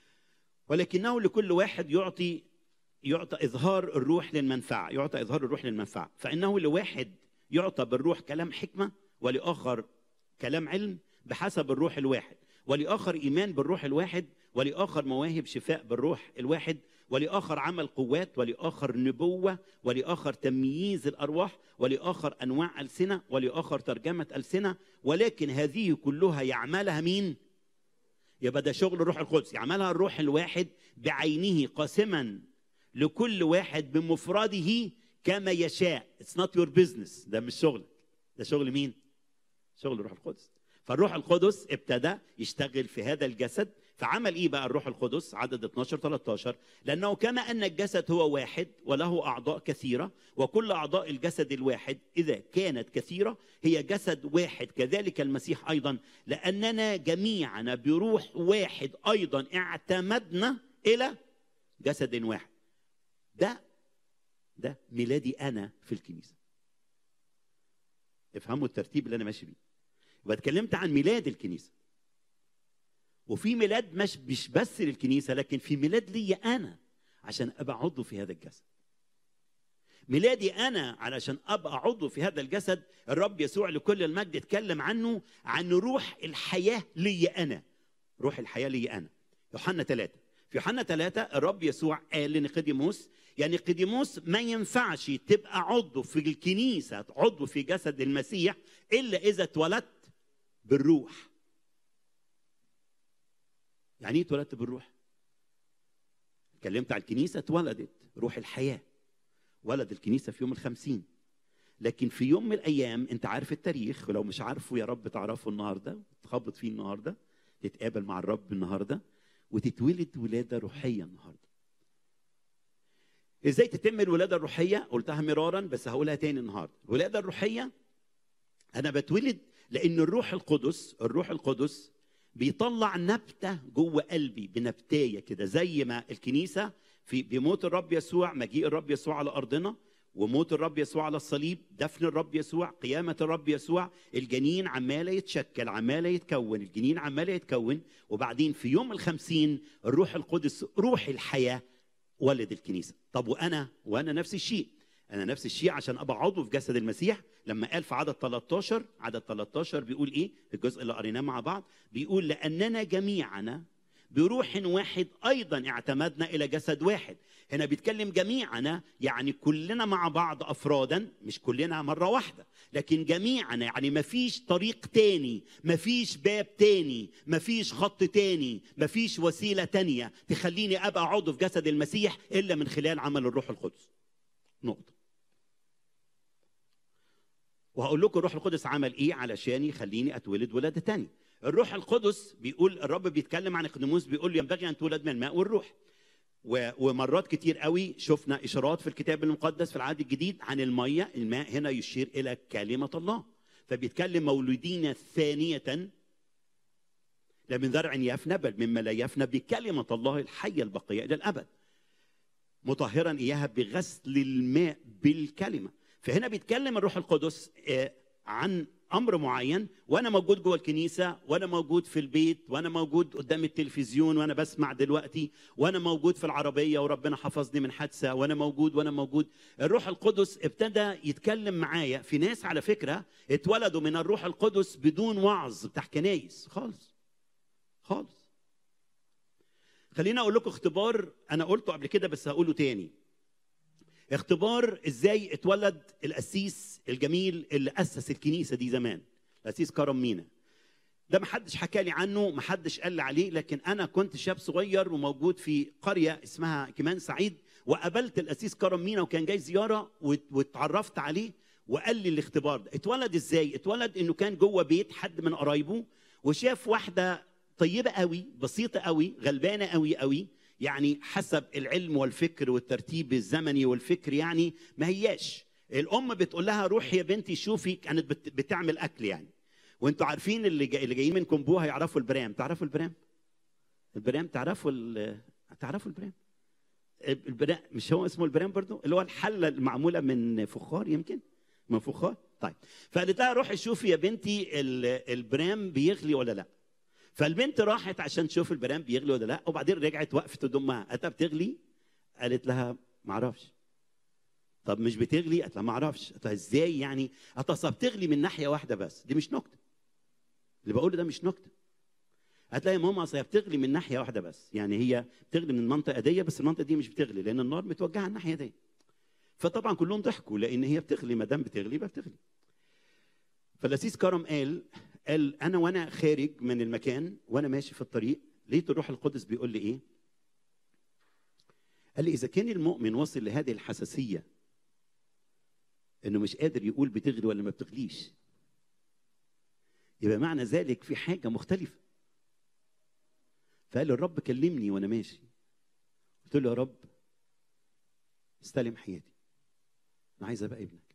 ولكنه لكل واحد يعطي يعطى اظهار الروح للمنفعه، يعطى اظهار الروح للمنفعه، فانه لواحد يعطى بالروح كلام حكمه، ولاخر كلام علم بحسب الروح الواحد، ولاخر ايمان بالروح الواحد، ولاخر مواهب شفاء بالروح الواحد، ولاخر عمل قوات، ولاخر نبوه، ولاخر تمييز الارواح، ولاخر انواع السنه، ولاخر ترجمه السنه، ولكن هذه كلها يعملها مين؟ يبقى ده شغل الروح القدس، يعملها الروح الواحد بعينه قاسما لكل واحد بمفرده كما يشاء. It's not your business. ده مش شغلك، ده شغل مين؟ شغل الروح القدس. فالروح القدس ابتدى يشتغل في هذا الجسد. فعمل ايه بقى الروح القدس؟ عدد اتناشر تلتاشر، لانه كما ان الجسد هو واحد وله اعضاء كثيره، وكل اعضاء الجسد الواحد اذا كانت كثيره هي جسد واحد، كذلك المسيح ايضا، لاننا جميعنا بروح واحد ايضا اعتمدنا الى جسد واحد. ده ده ميلادي انا في الكنيسه. افهموا الترتيب اللي انا ماشي بيه. يبقى اتكلمت عن ميلاد الكنيسه، وفي ميلاد مش مش بس للكنيسه، لكن في ميلاد لي انا عشان ابقى عضو في هذا الجسد. ميلادي انا علشان ابقى عضو في هذا الجسد. الرب يسوع لكل المجد اتكلم عنه، عن روح الحياه لي انا. روح الحياه لي انا. يوحنا ثلاثة، في يوحنا ثلاثة الرب يسوع قال لنيقوديموس، يعني نيقوديموس ما ينفعش تبقى عضو في الكنيسه، عضو في جسد المسيح، الا اذا اتولدت بالروح. يعني ايه اتولدت بالروح؟ اتكلمت عن الكنيسه، اتولدت روح الحياه، ولد الكنيسه في يوم الخمسين. لكن في يوم من الايام، انت عارف التاريخ، ولو مش عارفه يا رب تعرفه النهارده، تخبط فيه النهارده، تتقابل مع الرب النهارده، وتتولد ولاده روحيه النهارده. ازاي تتم الولاده الروحيه؟ قلتها مرارا بس هقولها تاني النهارده. الولاده الروحيه انا بتولد لان الروح القدس الروح القدس بيطلع نبته جوه قلبي، بنبتايه كده، زي ما الكنيسه في بموت الرب يسوع، مجيء الرب يسوع على ارضنا، وموت الرب يسوع على الصليب، دفن الرب يسوع، قيامه الرب يسوع، الجنين عماله يتشكل، عماله يتكون، الجنين عماله يتكون، وبعدين في يوم الخمسين الروح القدس روح الحياه ولد الكنيسه. طب وانا وانا نفس الشيء، انا نفس الشيء عشان ابقى عضو في جسد المسيح. لما قال في عدد تلتاشر، عدد تلتاشر بيقول ايه في الجزء اللي قريناه مع بعض؟ بيقول لاننا جميعنا بروح واحد ايضا اعتمدنا الى جسد واحد. هنا بيتكلم جميعنا، يعني كلنا مع بعض افرادا، مش كلنا مره واحده، لكن جميعنا، يعني مفيش طريق تاني، مفيش باب تاني، مفيش خط تاني، مفيش وسيله تانيه تخليني ابقى عضو في جسد المسيح الا من خلال عمل الروح القدس. نقطه. وهقول لكم الروح القدس عمل ايه علشان يخليني اتولد ولاده تاني. الروح القدس بيقول، الرب بيتكلم عن نيقوديموس، بيقول له ينبغي ان تولد من الماء والروح. ومرات كتير قوي شفنا اشارات في الكتاب المقدس في العهد الجديد عن الميه. الماء هنا يشير الى كلمه الله، فبيتكلم مولودين ثانيه لا من ذرع يفنى بل مما لا يفنى بكلمه الله الحيه البقيه الى الابد، مطهرا اياها بغسل الماء بالكلمه. فهنا بيتكلم الروح القدس عن امر معين، وانا موجود جوه الكنيسه، وانا موجود في البيت، وانا موجود قدام التلفزيون وانا بسمع دلوقتي، وانا موجود في العربيه وربنا حفظني من حادثه، وانا موجود وانا موجود الروح القدس ابتدى يتكلم معايا. في ناس على فكره اتولدوا من الروح القدس بدون وعظ بتاع كنايس خالص خالص. خليني اقول لكم اختبار انا قلته قبل كده بس هقوله تاني. اختبار ازاي اتولد القسيس الجميل اللي اسس الكنيسه دي زمان، القسيس كرم مينا. ده ما حدش حكى لي عنه، ما حدش قال لي عليه، لكن انا كنت شاب صغير وموجود في قريه اسمها كمان سعيد، وقابلت القسيس كرم مينا وكان جاي زياره واتعرفت عليه وقال لي الاختبار ده. اتولد ازاي؟ اتولد انه كان جوه بيت حد من قرايبه وشاف واحده طيبه قوي، بسيطه قوي، غلبانه قوي قوي، يعني حسب العلم والفكر والترتيب الزمني والفكر، يعني ما هياش. الام بتقول لها روحي يا بنتي شوفي، كانت بتعمل اكل يعني. وانتوا عارفين اللي جاي اللي جايين من كومبو هيعرفوا البرام. تعرفوا البرام؟ البرام تعرفوا ال... تعرفوا البرام؟ البرام مش هو اسمه البرام برضو؟ اللي هو الحله المعموله من فخار، يمكن من فخار. طيب فقالت لها روحي شوفي يا بنتي البرام بيغلي ولا لا. فالبنت راحت عشان تشوف البرام بيغلي ولا لا، وبعدين رجعت وقفت قدام امها. قالت بتغلي؟ قالت لها ما اعرفش. طب مش بتغلي؟ قالت لها ما اعرفش. قالت لها ازاي يعني؟ قالت لها بتغلي من ناحيه واحده بس. دي مش نكته اللي بقوله ده، مش نكته. قالت لها يا ماما اصل هي بتغلي من ناحيه واحده بس، يعني هي بتغلي من المنطقه دي بس المنطقه دي مش بتغلي لان النار متوجهه الناحيه دي. فطبعا كلهم ضحكوا لان هي بتغلي، ما دام بتغلي يبقى بتغلي. فالقسيس كرم قال قال انا وانا خارج من المكان وانا ماشي في الطريق لقيت الروح القدس بيقول لي ايه؟ قال لي اذا كان المؤمن وصل لهذه الحساسيه انه مش قادر يقول بتغلي ولا ما بتغليش، يبقى معنى ذلك في حاجه مختلفه. فقال الرب كلمني وانا ماشي، قلت له يا رب استلم حياتي، انا عايز ابقى ابنك.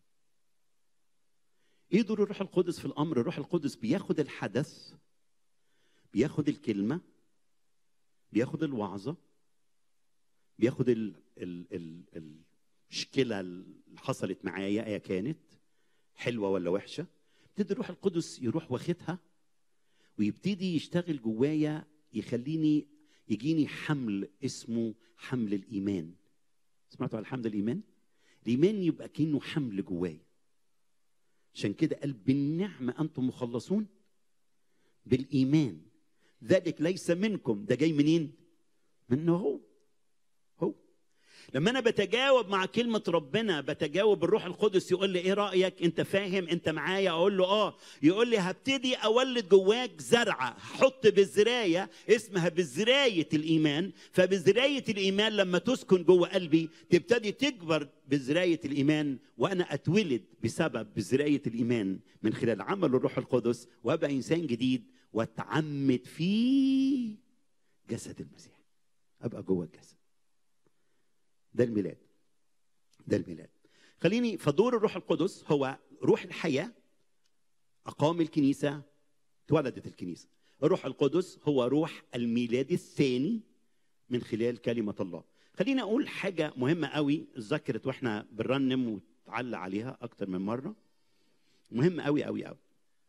ايه دور الروح القدس في الامر؟ الروح القدس بياخد الحدث، بياخد الكلمه، بياخد الوعظه، بياخد ال ال ال المشكله اللي حصلت معايا ايا كانت حلوه ولا وحشه، ابتدي الروح القدس يروح واخدها ويبتدي يشتغل جوايا، يخليني يجيني حمل اسمه حمل الايمان. سمعتوا على حمل الايمان؟ الايمان يبقى كأنه حمل جوايا. عشان كده قال بالنعمه انتم مخلصون بالايمان، ذلك ليس منكم. ده جاي منين؟ منه هو. هو لما انا بتجاوب مع كلمه ربنا، بتجاوب الروح القدس يقول لي ايه رايك؟ انت فاهم؟ انت معايا؟ اقول له اه. يقول لي هبتدي اولد جواك زرعه، هحط بذرايه اسمها بذرايه الايمان. فبذرايه الايمان لما تسكن جوه قلبي تبتدي تكبر بذرايه الايمان، وانا اتولد بسبب بذرايه الايمان من خلال عمل الروح القدس، وابقى انسان جديد واتعمد في جسد المسيح، ابقى جوه الجسد. ده الميلاد، ده الميلاد. خليني فدور الروح القدس هو روح الحياة، أقام الكنيسة، اتولدت الكنيسة. الروح القدس هو روح الميلاد الثاني من خلال كلمة الله. خليني أقول حاجة مهمة قوي اتذكرت وإحنا بنرنم وتعلق عليها أكتر من مرة، مهمة قوي قوي قوي.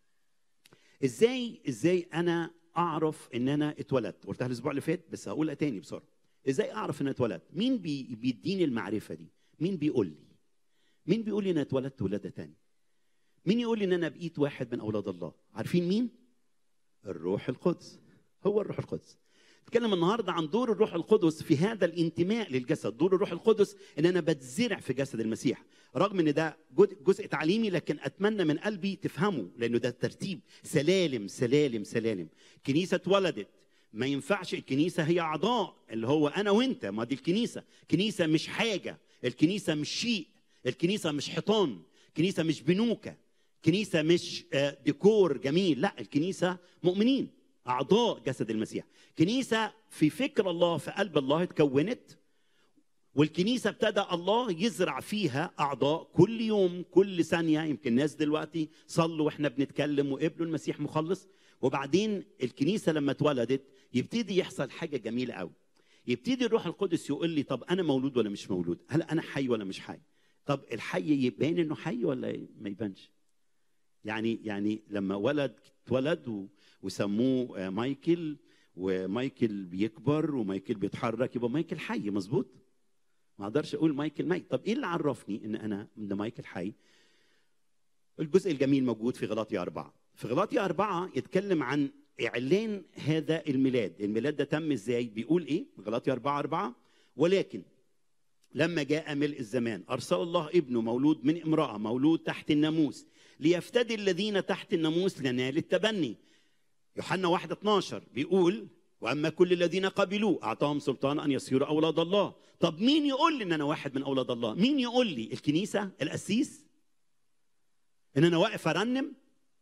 إزاي إزاي أنا أعرف إن أنا اتولدت؟ قلتها الأسبوع اللي فات بس هقولها تاني بسرعة. ازاي اعرف ان اتولدت؟ مين بي بيديني المعرفه دي؟ مين بيقول لي؟ مين بيقول لي ان اتولدت ولاده ثانيه؟ مين يقول لي ان انا بقيت واحد من اولاد الله؟ عارفين مين؟ الروح القدس. هو الروح القدس. اتكلم النهارده عن دور الروح القدس في هذا الانتماء للجسد. دور الروح القدس ان انا بتزرع في جسد المسيح، رغم ان ده جزء تعليمي لكن اتمنى من قلبي تفهموا، لانه ده ترتيب سلالم سلالم سلالم. كنيسه اتولدت، ما ينفعش الكنيسة هي أعضاء اللي هو أنا وأنت. ما دي الكنيسة، كنيسة مش حاجة، الكنيسة مش شيء، الكنيسة مش حيطان، الكنيسة مش بنوكة، الكنيسة مش ديكور جميل، لا، الكنيسة مؤمنين أعضاء جسد المسيح. كنيسة في فكر الله، في قلب الله اتكونت، والكنيسة ابتدى الله يزرع فيها أعضاء كل يوم كل ثانية. يمكن ناس دلوقتي صلوا وإحنا بنتكلم وقبلوا المسيح مخلص، وبعدين الكنيسة لما اتولدت يبتدي يحصل حاجة جميلة قوي. يبتدي الروح القدس يقول لي طب أنا مولود ولا مش مولود؟ هل أنا حي ولا مش حي؟ طب الحي يبان إنه حي ولا ما يبانش؟ يعني يعني لما ولد اتولد وسموه مايكل، ومايكل بيكبر ومايكل بيتحرك، يبقى مايكل حي، مظبوط؟ ما اقدرش اقول مايكل ميت. طب ايه اللي عرفني ان انا ان مايكل حي؟ الجزء الجميل موجود في غلاطية أربعة. في غلاطية أربعة يتكلم عن اعلان هذا الميلاد. الميلاد ده تم ازاي؟ بيقول ايه؟ غلاطية أربعة أربعة: ولكن لما جاء ملء الزمان أرسل الله ابنه مولود من امرأة مولود تحت الناموس ليفتدي الذين تحت الناموس لنا للتبني. يوحنا واحد اتناشر بيقول: واما كل الذين قبلوه اعطاهم سلطان ان يصيروا اولاد الله. طب مين يقول لي ان انا واحد من اولاد الله؟ مين يقول لي؟ الكنيسه؟ القسيس؟ ان انا واقف ارنم؟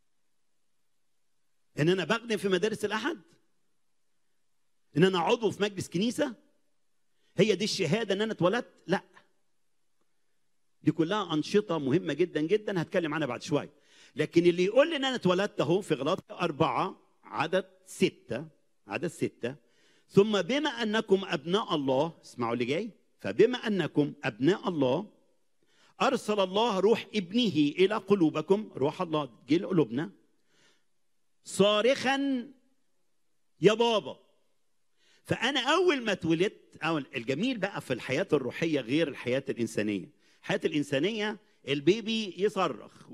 ان انا بخدم في مدارس الاحد؟ ان انا عضو في مجلس كنيسه؟ هي دي الشهاده ان انا اتولدت؟ لا، دي كلها انشطه مهمه جدا جدا هتكلم عنها بعد شويه. لكن اللي يقول لي ان انا اتولدت اهو في غلاطية أربعة عدد ستة، عدد ستة: ثم بما انكم ابناء الله، اسمعوا اللي جاي، فبما انكم ابناء الله ارسل الله روح ابنه الى قلوبكم. روح الله جه لقلوبنا صارخا يا بابا. فانا اول ما اتولدت، اول الجميل بقى في الحياه الروحيه غير الحياه الانسانيه. الحياه الانسانيه البيبي يصرخ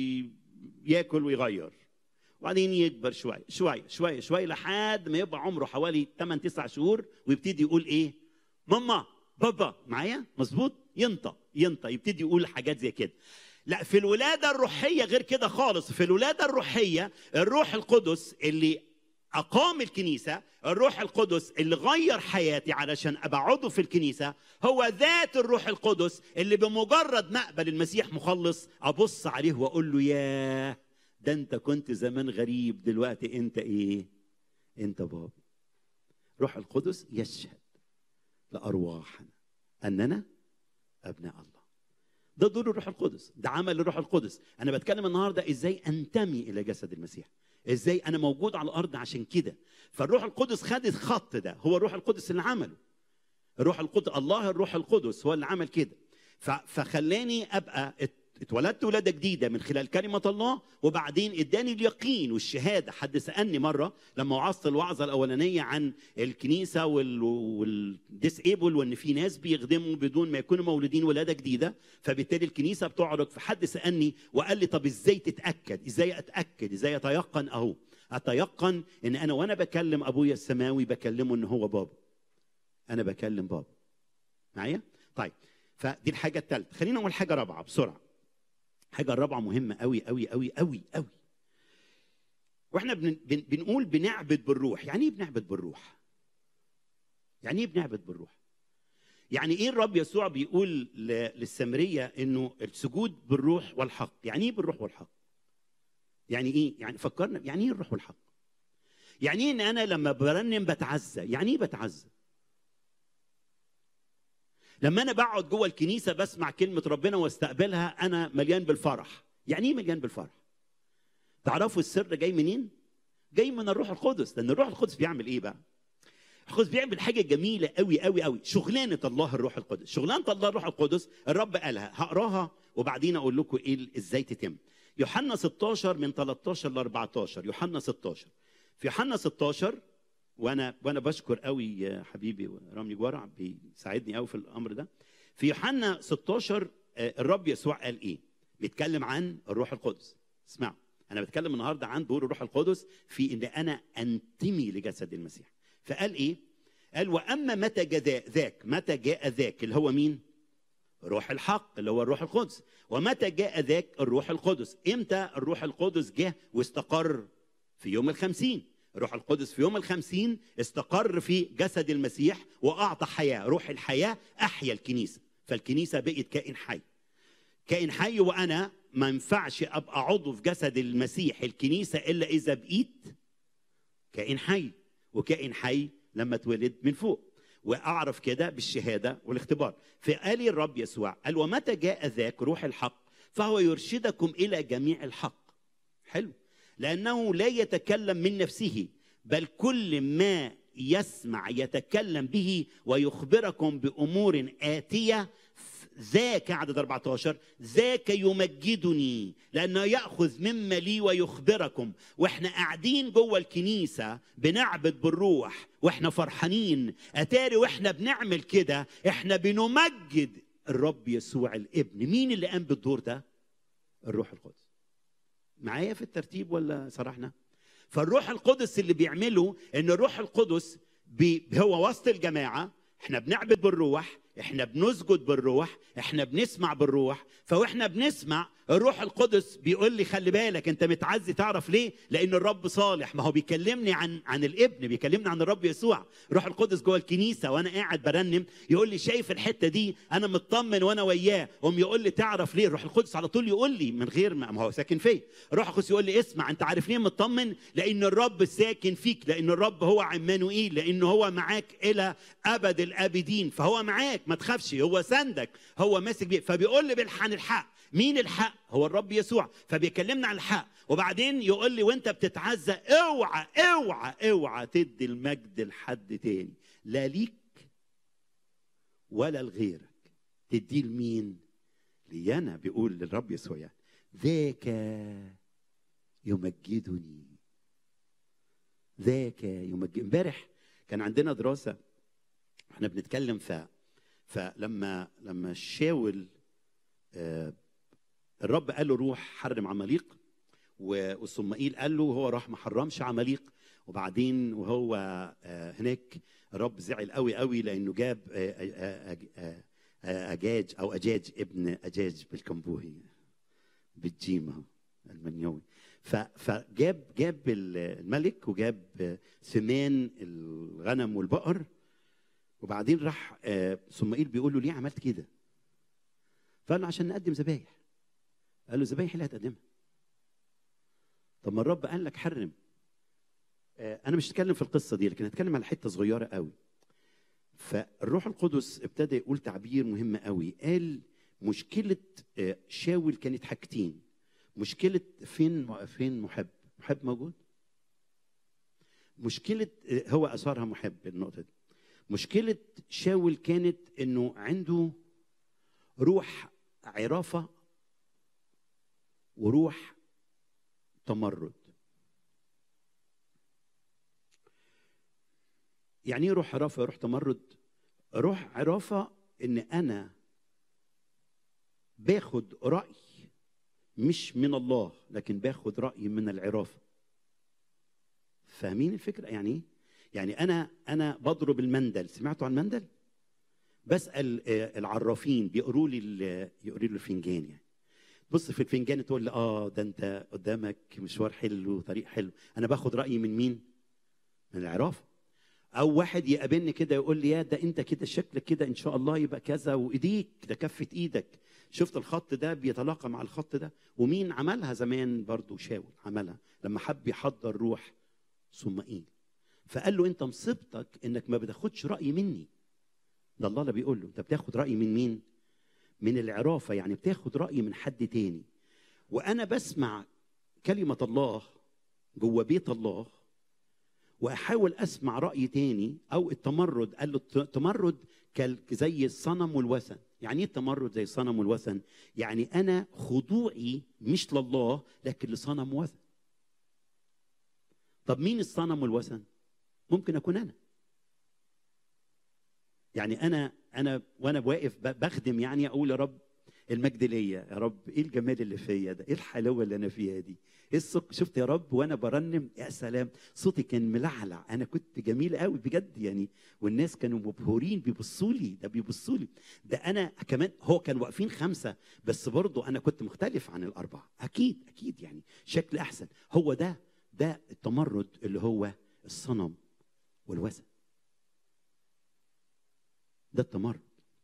وياكل ويغير، وبعدين يكبر شويه شويه شويه شويه لحد ما يبقى عمره حوالي ثمانية تسعة شهور، ويبتدي يقول ايه؟ ماما، بابا. معايا؟ مظبوط؟ ينطق ينطق يبتدي يقول حاجات زي كده. لا، في الولاده الروحيه غير كده خالص. في الولاده الروحيه الروح القدس اللي اقام الكنيسه، الروح القدس اللي غير حياتي علشان ابقى عضو في الكنيسه، هو ذات الروح القدس اللي بمجرد ما اقبل المسيح مخلص ابص عليه واقول له: ياه، ده انت كنت زمان غريب، دلوقتي انت ايه؟ انت بابا. روح القدس يشهد لارواحنا اننا ابناء الله. ده دور الروح القدس، ده عمل الروح القدس. انا بتكلم النهارده ازاي انتمي الى جسد المسيح، ازاي انا موجود على الارض عشان كده. فالروح القدس خد الخط ده، هو الروح القدس اللي عمله. الروح القدس، الله الروح القدس هو اللي عمل كده. فخلاني ابقى اتولدت ولاده جديده من خلال كلمه الله، وبعدين اداني اليقين والشهاده. حد سالني مره لما وعظت الوعظه الاولانيه عن الكنيسه والديسيبل، وان في ناس بيخدموا بدون ما يكونوا مولودين ولاده جديده، فبالتالي الكنيسه بتعرض. فحد سالني وقال لي: طب ازاي تتاكد؟ ازاي اتاكد؟ ازاي اتيقن؟ اهو اتيقن ان انا وانا بكلم ابويا السماوي بكلمه ان هو بابا. انا بكلم بابا. معايا؟ طيب، فدي الحاجه الثالثه. خلينا اقول حاجه رابعه بسرعه. حاجه الرابعه مهمه قوي قوي قوي قوي قوي. واحنا بن بنقول بنعبد بالروح. يعني ايه بنعبد بالروح؟ يعني ايه بنعبد بالروح؟ يعني ايه الرب يسوع بيقول للسامريه انه السجود بالروح والحق؟ يعني ايه بالروح والحق؟ يعني ايه؟ يعني فكرنا يعني ايه الروح والحق؟ يعني ايه ان انا لما برنم بتعزى؟ يعني ايه بتعزى؟ لما انا بقعد جوه الكنيسه بسمع كلمه ربنا واستقبلها انا مليان بالفرح. يعني ايه مليان بالفرح؟ تعرفوا السر جاي منين؟ جاي من الروح القدس. لان الروح القدس بيعمل ايه بقى؟ الروح القدس بيعمل حاجه جميله قوي قوي قوي. شغلانه الله الروح القدس، شغلانه الله الروح القدس الرب قالها. هقراها وبعدين اقول لكم ايه ازاي تتم. يوحنا ستاشر من تلتاشر ل أربعتاشر. يوحنا ستاشر. في يوحنا ستاشر، وانا وانا بشكر قوي يا حبيبي رامي جوارع بيساعدني قوي في الامر ده. في يوحنا ستاشر الرب يسوع قال ايه؟ بيتكلم عن الروح القدس. اسمعوا، انا بتكلم النهارده عن دور الروح القدس في ان انا انتمي لجسد المسيح. فقال ايه؟ قال: واما متى جاء ذاك، متى جاء ذاك اللي هو مين؟ روح الحق اللي هو الروح القدس. ومتى جاء ذاك الروح القدس؟ امتى الروح القدس جه واستقر؟ في يوم الخمسين. روح القدس في يوم الخمسين استقر في جسد المسيح واعطى حياه. روح الحياه احيا الكنيسه، فالكنيسه بقت كائن حي. كائن حي، وانا ما ينفعش ابقى عضو في جسد المسيح الكنيسه الا اذا بقيت كائن حي. وكائن حي لما اتولد من فوق، واعرف كده بالشهاده والاختبار. فقال الرب يسوع قال: ومتى جاء ذاك روح الحق فهو يرشدكم الى جميع الحق. حلو. لأنه لا يتكلم من نفسه، بل كل ما يسمع يتكلم به ويخبركم بأمور آتية. ذاك عدد أربعتاشر، ذاك يمجدني لأنه يأخذ مما لي ويخبركم. وإحنا قاعدين جوه الكنيسة بنعبد بالروح وإحنا فرحانين. أتاري وإحنا بنعمل كده إحنا بنمجد الرب يسوع الابن. مين اللي قام بالدور ده؟ الروح القدس. معايا في الترتيب ولا سرحنا؟ فالروح القدس اللي بيعمله ان الروح القدس بي هو وسط الجماعه، احنا بنعبد بالروح، احنا بنسجد بالروح، احنا بنسمع بالروح. فاحنا بنسمع الروح القدس بيقول لي خلي بالك انت متعزي. تعرف ليه؟ لان الرب صالح. ما هو بيكلمني عن عن الابن، بيكلمني عن الرب يسوع. الروح القدس جوه الكنيسه وانا قاعد برنم يقول لي شايف الحته دي انا مطمن وانا وياه. قوم يقول لي تعرف ليه؟ الروح القدس على طول يقول لي من غير ما هو ساكن فيا. الروح القدس يقول لي اسمع انت عارف ليه مطمن؟ لان الرب ساكن فيك، لان الرب هو عمانوئيل، لانه هو معاك الى ابد الابدين. فهو معاك ما تخافش، هو سندك، هو ماسك بيه. فبيقول لي بالحن الحق. مين الحق؟ هو الرب يسوع. فبيكلمنا عن الحق. وبعدين يقول لي وانت بتتعزى اوعى اوعى اوعى تدي المجد لحد تاني، لا ليك ولا لغيرك. تديه لمين؟ لي انا. بيقول للرب يسوع يعني ذاك يمجدني، ذاك يمجد. امبارح كان عندنا دراسه احنا بنتكلم ف فلما لما شاول آه الرب قال له روح حرم عماليق، والصمائيل قال له هو راح ما حرمش عماليق. وبعدين وهو آه هناك الرب زعل قوي قوي لانه جاب آه آه آه اجاج او اجاج ابن اجاج بالكمبوهي بالجيمه المنيوي. فجاب جاب الملك وجاب ثمان الغنم والبقر. وبعدين راح صمائيل بيقول له ليه عملت كده؟ فقال له عشان نقدم ذبايح. قال له ذبايح اللي هتقدمها؟ طب ما الرب قال لك حرم. انا مش هتكلم في القصه دي لكن هتكلم على حته صغيره قوي. فالروح القدس ابتدى يقول تعبير مهم قوي. قال مشكله شاول كانت حاجتين. مشكله فين فين محب محب موجود. مشكله هو اثارها محب النقطه دي. مشكله شاول كانت انه عنده روح عرافه وروح تمرد. يعني ايه روح عرافه وروح تمرد؟ روح عرافه ان انا باخد راي مش من الله لكن باخد راي من العرافه. فاهمين الفكره يعني ايه؟ يعني انا انا بضرب المندل. سمعتوا عن المندل؟ بسال العرافين بيقروا لي يقروا لي الفنجان. يعني بص في الفنجان تقول لي اه ده انت قدامك مشوار حلو وطريق حلو. انا باخد رايي من مين؟ من العرافه. او واحد يقابلني كده يقول لي يا ده انت كده شكلك كده ان شاء الله يبقى كذا، وايديك ده كفه ايدك شفت الخط ده بيتلاقى مع الخط ده. ومين عملها زمان برضو؟ شاول عملها لما حب يحضر روح صمائيل. فقال له انت مصيبتك انك ما بتاخدش راي مني. ده الله اللي بيقول له انت بتاخد راي من مين؟ من العرافه. يعني بتاخد راي من حد تاني. وانا بسمع كلمه الله جوه بيت الله واحاول اسمع راي تاني. او التمرد. قال له التمرد زي الصنم والوثن. يعني ايه التمرد زي الصنم والوثن؟ يعني انا خضوعي مش لله لكن لصنم وثن. طب مين الصنم والوثن؟ ممكن اكون انا. يعني انا انا وانا واقف بخدم يعني اقول يا رب المجد ليا، يا رب ايه الجمال اللي فيا ده، ايه الحلاوه اللي انا فيها دي، ايه الصوت. شفت يا رب وانا برنم يا سلام صوتي كان ملعلع، انا كنت جميل قوي بجد يعني. والناس كانوا مبهورين بيبصوا لي، ده بيبصوا لي ده انا كمان. هو كان واقفين خمسه بس برضه انا كنت مختلف عن الاربعه. اكيد اكيد يعني شكل احسن. هو ده ده التمرد اللي هو الصنم والوثن. ده التمرد.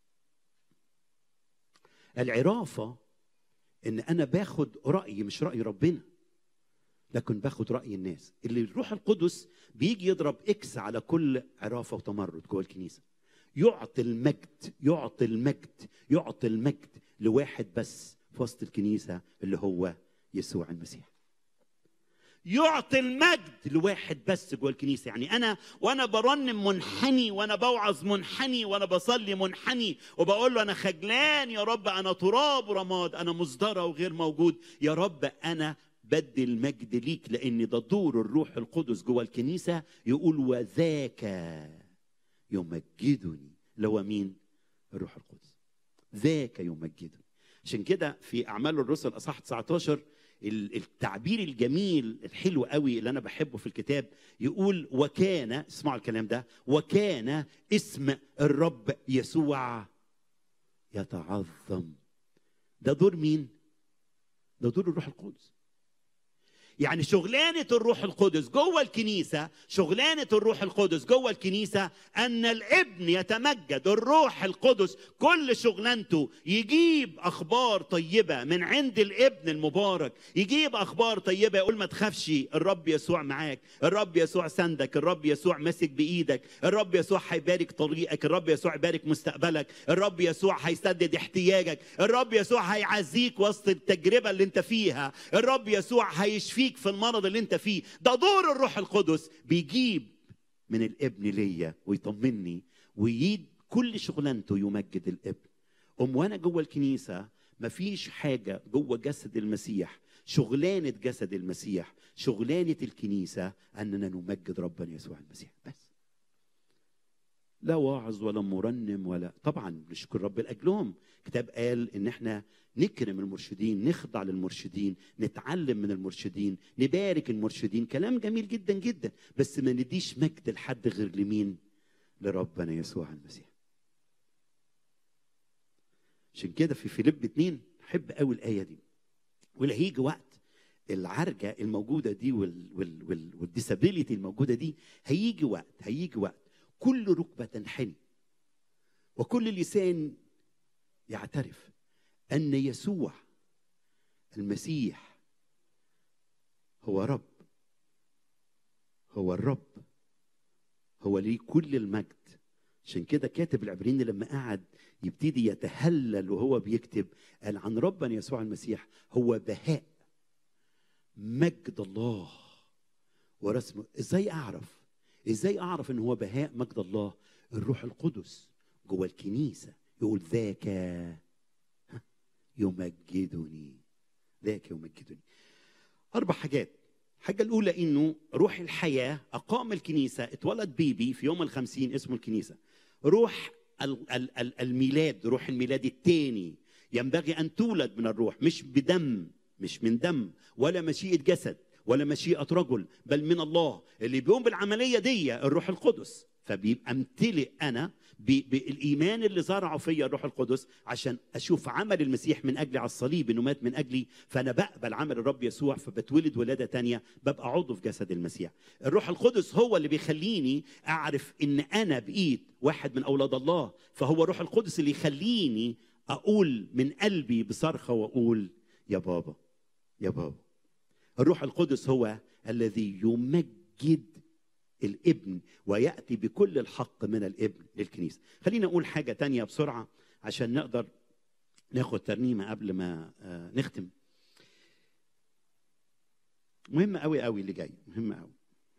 العرافه ان انا باخد رايي مش راي ربنا لكن باخد راي الناس. اللي الروح القدس بيجي يضرب اكس على كل عرافه وتمرد جوه الكنيسه. يعطي المجد يعطي المجد يعطي المجد لواحد بس في وسط الكنيسه اللي هو يسوع المسيح. يعطي المجد لواحد بس جوه الكنيسه. يعني انا وانا برنم منحني، وانا بوعظ منحني، وانا بصلي منحني، وبقول له انا خجلان يا رب، انا تراب ورماد، انا مصدره وغير موجود يا رب، انا بدي المجد ليك. لان ده دور الروح القدس جوه الكنيسه. يقول وذاك يمجدني. اللي هو مين؟ الروح القدس. ذاك يمجدني. عشان كده في اعمال الرسل اصحاح تسعة عشر التعبير الجميل الحلو قوي اللي انا بحبه في الكتاب، يقول وكان، اسمعوا الكلام ده، وكان اسم الرب يسوع يتعظم. ده دور مين؟ ده دور الروح القدس. يعني شغلانة الروح القدس جوه الكنيسة، شغلانة الروح القدس جوه الكنيسة أن الابن يتمجد. الروح القدس كل شغلانته يجيب أخبار طيبة من عند الابن المبارك، يجيب أخبار طيبة، يقول ما تخافش، الرب يسوع معاك، الرب يسوع سندك، الرب يسوع ماسك بإيدك، الرب يسوع هيبارك طريقك، الرب يسوع يبارك مستقبلك، الرب يسوع هيسدد احتياجك، الرب يسوع هيعزيك وسط التجربة اللي انت فيها، الرب يسوع هيشفيك في المرض اللي انت فيه. ده دور الروح القدس، بيجيب من الابن ليا ويطمني، ويجيب كل شغلانته يمجد الابن. ام وانا جوه الكنيسه مفيش حاجه جوه جسد المسيح، شغلانه جسد المسيح، شغلانه الكنيسه اننا نمجد ربنا يسوع المسيح بس. لا واعظ ولا مرنم ولا، طبعا نشكر رب لاجلهم. الكتاب قال ان احنا نكرم المرشدين، نخضع للمرشدين، نتعلم من المرشدين، نبارك المرشدين، كلام جميل جدا جدا، بس ما نديش مجد لحد غير لمين؟ لربنا يسوع المسيح. عشان كده في فيليب اتنين احب قوي الايه دي، ولا هيجي وقت العرجه الموجوده دي وال وال وال والديسابيليتي الموجوده دي، هيجي وقت هيجي وقت كل ركبه تنحني وكل لسان يعترف أن يسوع المسيح هو رب، هو الرب، هو ليه كل المجد. عشان كده كاتب العبرانيين لما قعد يبتدي يتهلل وهو بيكتب، قال عن ربنا يسوع المسيح هو بهاء مجد الله ورسمه. ازاي اعرف؟ ازاي اعرف ان هو بهاء مجد الله؟ الروح القدس جوه الكنيسه يقول ذاك يمجدني، ذاك يمجدني. أربع حاجات. الحاجة الأولى إنه روح الحياة أقام الكنيسة، اتولد بيبي في يوم الخمسين اسمه الكنيسة. روح الميلاد، روح الميلاد الثاني، ينبغي أن تولد من الروح، مش بدم، مش من دم ولا مشيئة جسد ولا مشيئة رجل، بل من الله. اللي بيقوم بالعملية دي الروح القدس. فبيبقى امتلئ أنا بالإيمان اللي زرعه فيا الروح القدس، عشان أشوف عمل المسيح من أجلي على الصليب، إنه مات من أجلي، فأنا بقبل عمل الرب يسوع، فبتولد ولادة تانية، ببقى عضو في جسد المسيح. الروح القدس هو اللي بيخليني أعرف إن أنا بقيت واحد من أولاد الله، فهو الروح القدس اللي يخليني أقول من قلبي بصرخة وأقول يا بابا يا بابا. الروح القدس هو الذي يمجد الابن ويأتي بكل الحق من الابن للكنيسة. خلينا أقول حاجة تانية بسرعة عشان نقدر ناخد ترنيمة قبل ما نختم. مهمة قوي قوي اللي جاي، مهمة قوي،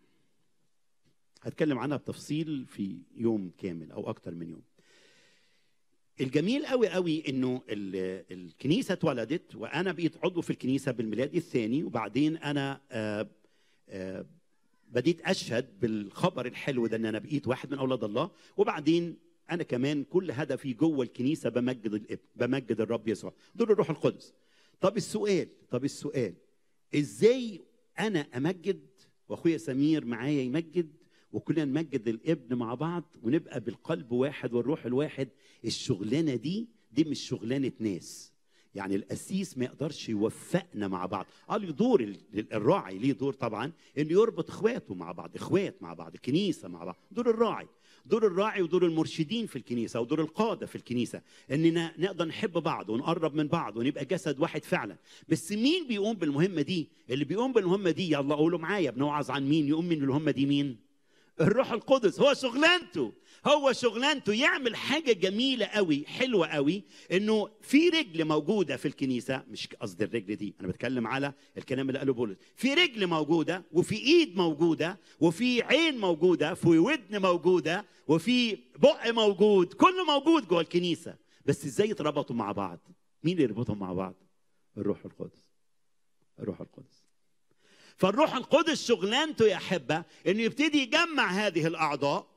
هتكلم عنها بتفصيل في يوم كامل أو أكتر من يوم. الجميل قوي قوي إنه الكنيسة اتولدت وأنا بقيت عضو في الكنيسة بالميلاد الثاني، وبعدين أنا آآ آآ بديت أشهد بالخبر الحلو ده إن أنا بقيت واحد من أولاد الله، وبعدين أنا كمان كل هدفي جوه الكنيسة بمجد الابن، بمجد الرب يسوع، دور الروح القدس. طب السؤال طب السؤال إزاي أنا أمجد وأخويا سمير معايا يمجد وكلنا نمجد الابن مع بعض ونبقى بالقلب واحد والروح الواحد؟ الشغلانة دي دي مش شغلانة ناس، يعني القسيس ما يقدرش يوفقنا مع بعض. قال له دور الراعي، ليه دور طبعا انه يربط اخواته مع بعض، اخوات مع بعض، الكنيسه مع بعض. دور الراعي دور الراعي ودور المرشدين في الكنيسه ودور القاده في الكنيسه، اننا نقدر نحب بعض ونقرب من بعض ونبقى جسد واحد فعلا. بس مين بيقوم بالمهمه دي؟ اللي بيقوم بالمهمه دي، يلا قولوا معايا، بنوعظ عن مين يقوم من المهمه دي؟ مين؟ الروح القدس. هو شغلانته هو شغلانته يعمل حاجة جميلة قوي حلوة قوي، انه في رجل موجودة في الكنيسة، مش قصدي الرجل دي، انا بتكلم على الكلام اللي قاله بولس، في رجل موجودة وفي ايد موجودة وفي عين موجودة، في ودن موجودة وفي بق موجود، كله موجود جوه الكنيسة. بس ازاي يتربطوا مع بعض؟ مين اللي يربطهم مع بعض؟ الروح القدس. الروح القدس. فالروح القدس شغلانته يا أحبة إنه يبتدي يجمع هذه الأعضاء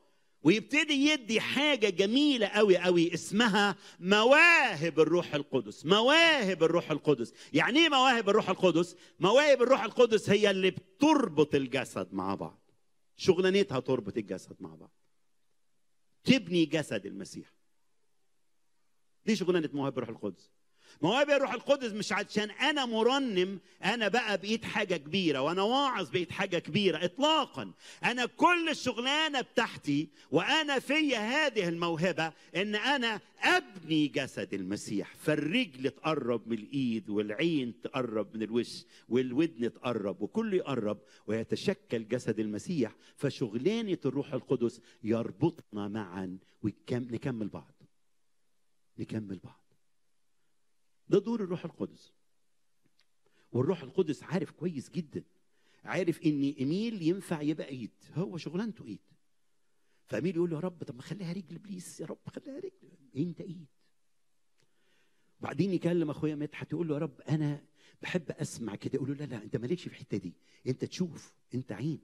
ويبتدي يدي حاجة جميلة قوي قوي اسمها مواهب الروح القدس. مواهب الروح القدس يعني ايه مواهب الروح القدس؟ مواهب الروح القدس هي اللي بتربط الجسد مع بعض، شغلانتها تربط الجسد مع بعض، تبني جسد المسيح. دي شغلانة مواهب الروح القدس. مواهب الروح القدس مش عشان انا مرنم انا بقى بقيت حاجه كبيره، وانا واعظ بقيت حاجه كبيره اطلاقا. انا كل الشغلانه بتاعتي وانا في هذه الموهبه ان انا ابني جسد المسيح. فالرجل تقرب من الايد، والعين تقرب من الوش، والودن تقرب، وكل يقرب ويتشكل جسد المسيح. فشغلانه الروح القدس يربطنا معا ونكمل بعض، نكمل بعض. ده دور الروح القدس. والروح القدس عارف كويس جدا، عارف ان ايميل ينفع يبقى ايد، هو شغلانته ايد. فايميل يقول له يا رب طب ما خليها رجل بليس، يا رب خليها رجل، انت ايد. وبعدين يكلم اخويا مدحت يقول له يا رب انا بحب اسمع كده، يقول له لا لا انت مالكش في الحته دي، انت تشوف، انت عين.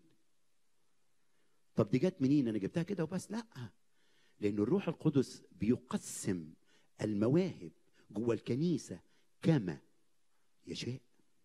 طب دي جت منين؟ انا جبتها كده وبس؟ لا، لان الروح القدس بيقسم المواهب جوه الكنيسة كما يشاء.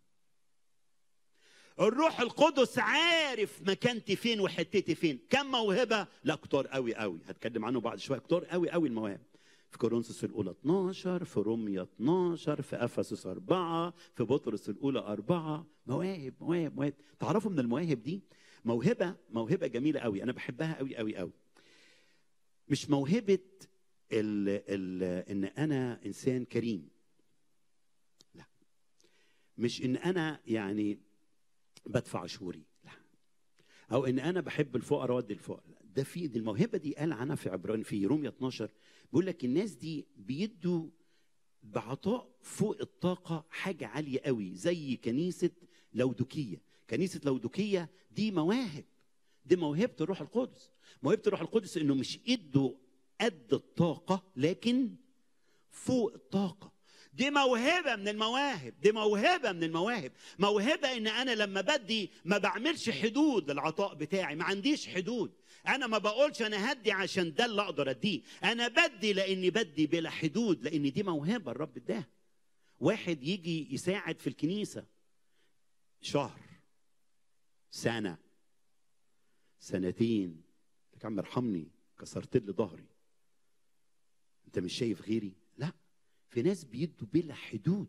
الروح القدس عارف مكانتي فين وحتتي فين. كم موهبة؟ لا كتار قوي قوي، هتكلم عنه بعد شوية. كتار قوي قوي المواهب. في كورنثوس الأولى اتناشر، في رومية اتناشر، في أفسس أربعة، في بطرس الأولى أربعة. مواهب مواهب مواهب. تعرفوا من المواهب دي موهبة موهبة جميلة قوي، أنا بحبها قوي قوي قوي. مش موهبة ال ال ان انا انسان كريم، لا. مش ان انا يعني بدفع عشوري، لا. او ان انا بحب الفقراء وادي الفقراء، لا. ده في دي الموهبه دي قال عنها في عبراني في رومية اتناشر، بيقول لك الناس دي بيدوا بعطاء فوق الطاقه حاجه عاليه قوي، زي كنيسه لودوكيه. كنيسه لودوكيه دي مواهب، دي موهبه الروح القدس. موهبه الروح القدس انه مش ادوا قد الطاقة لكن فوق الطاقة. دي موهبة من المواهب، دي موهبة من المواهب. موهبة ان انا لما بدي ما بعملش حدود للعطاء بتاعي، ما عنديش حدود. انا ما بقولش انا هدي عشان ده اللي اقدر اديه، انا بدي لاني بدي بلا حدود، لان دي موهبة الرب اداها. واحد يجي يساعد في الكنيسة شهر، سنة، سنتين، يا عم ارحمني كسرت لي ظهري، انت مش شايف غيري؟ لا، في ناس بيدوا بلا حدود،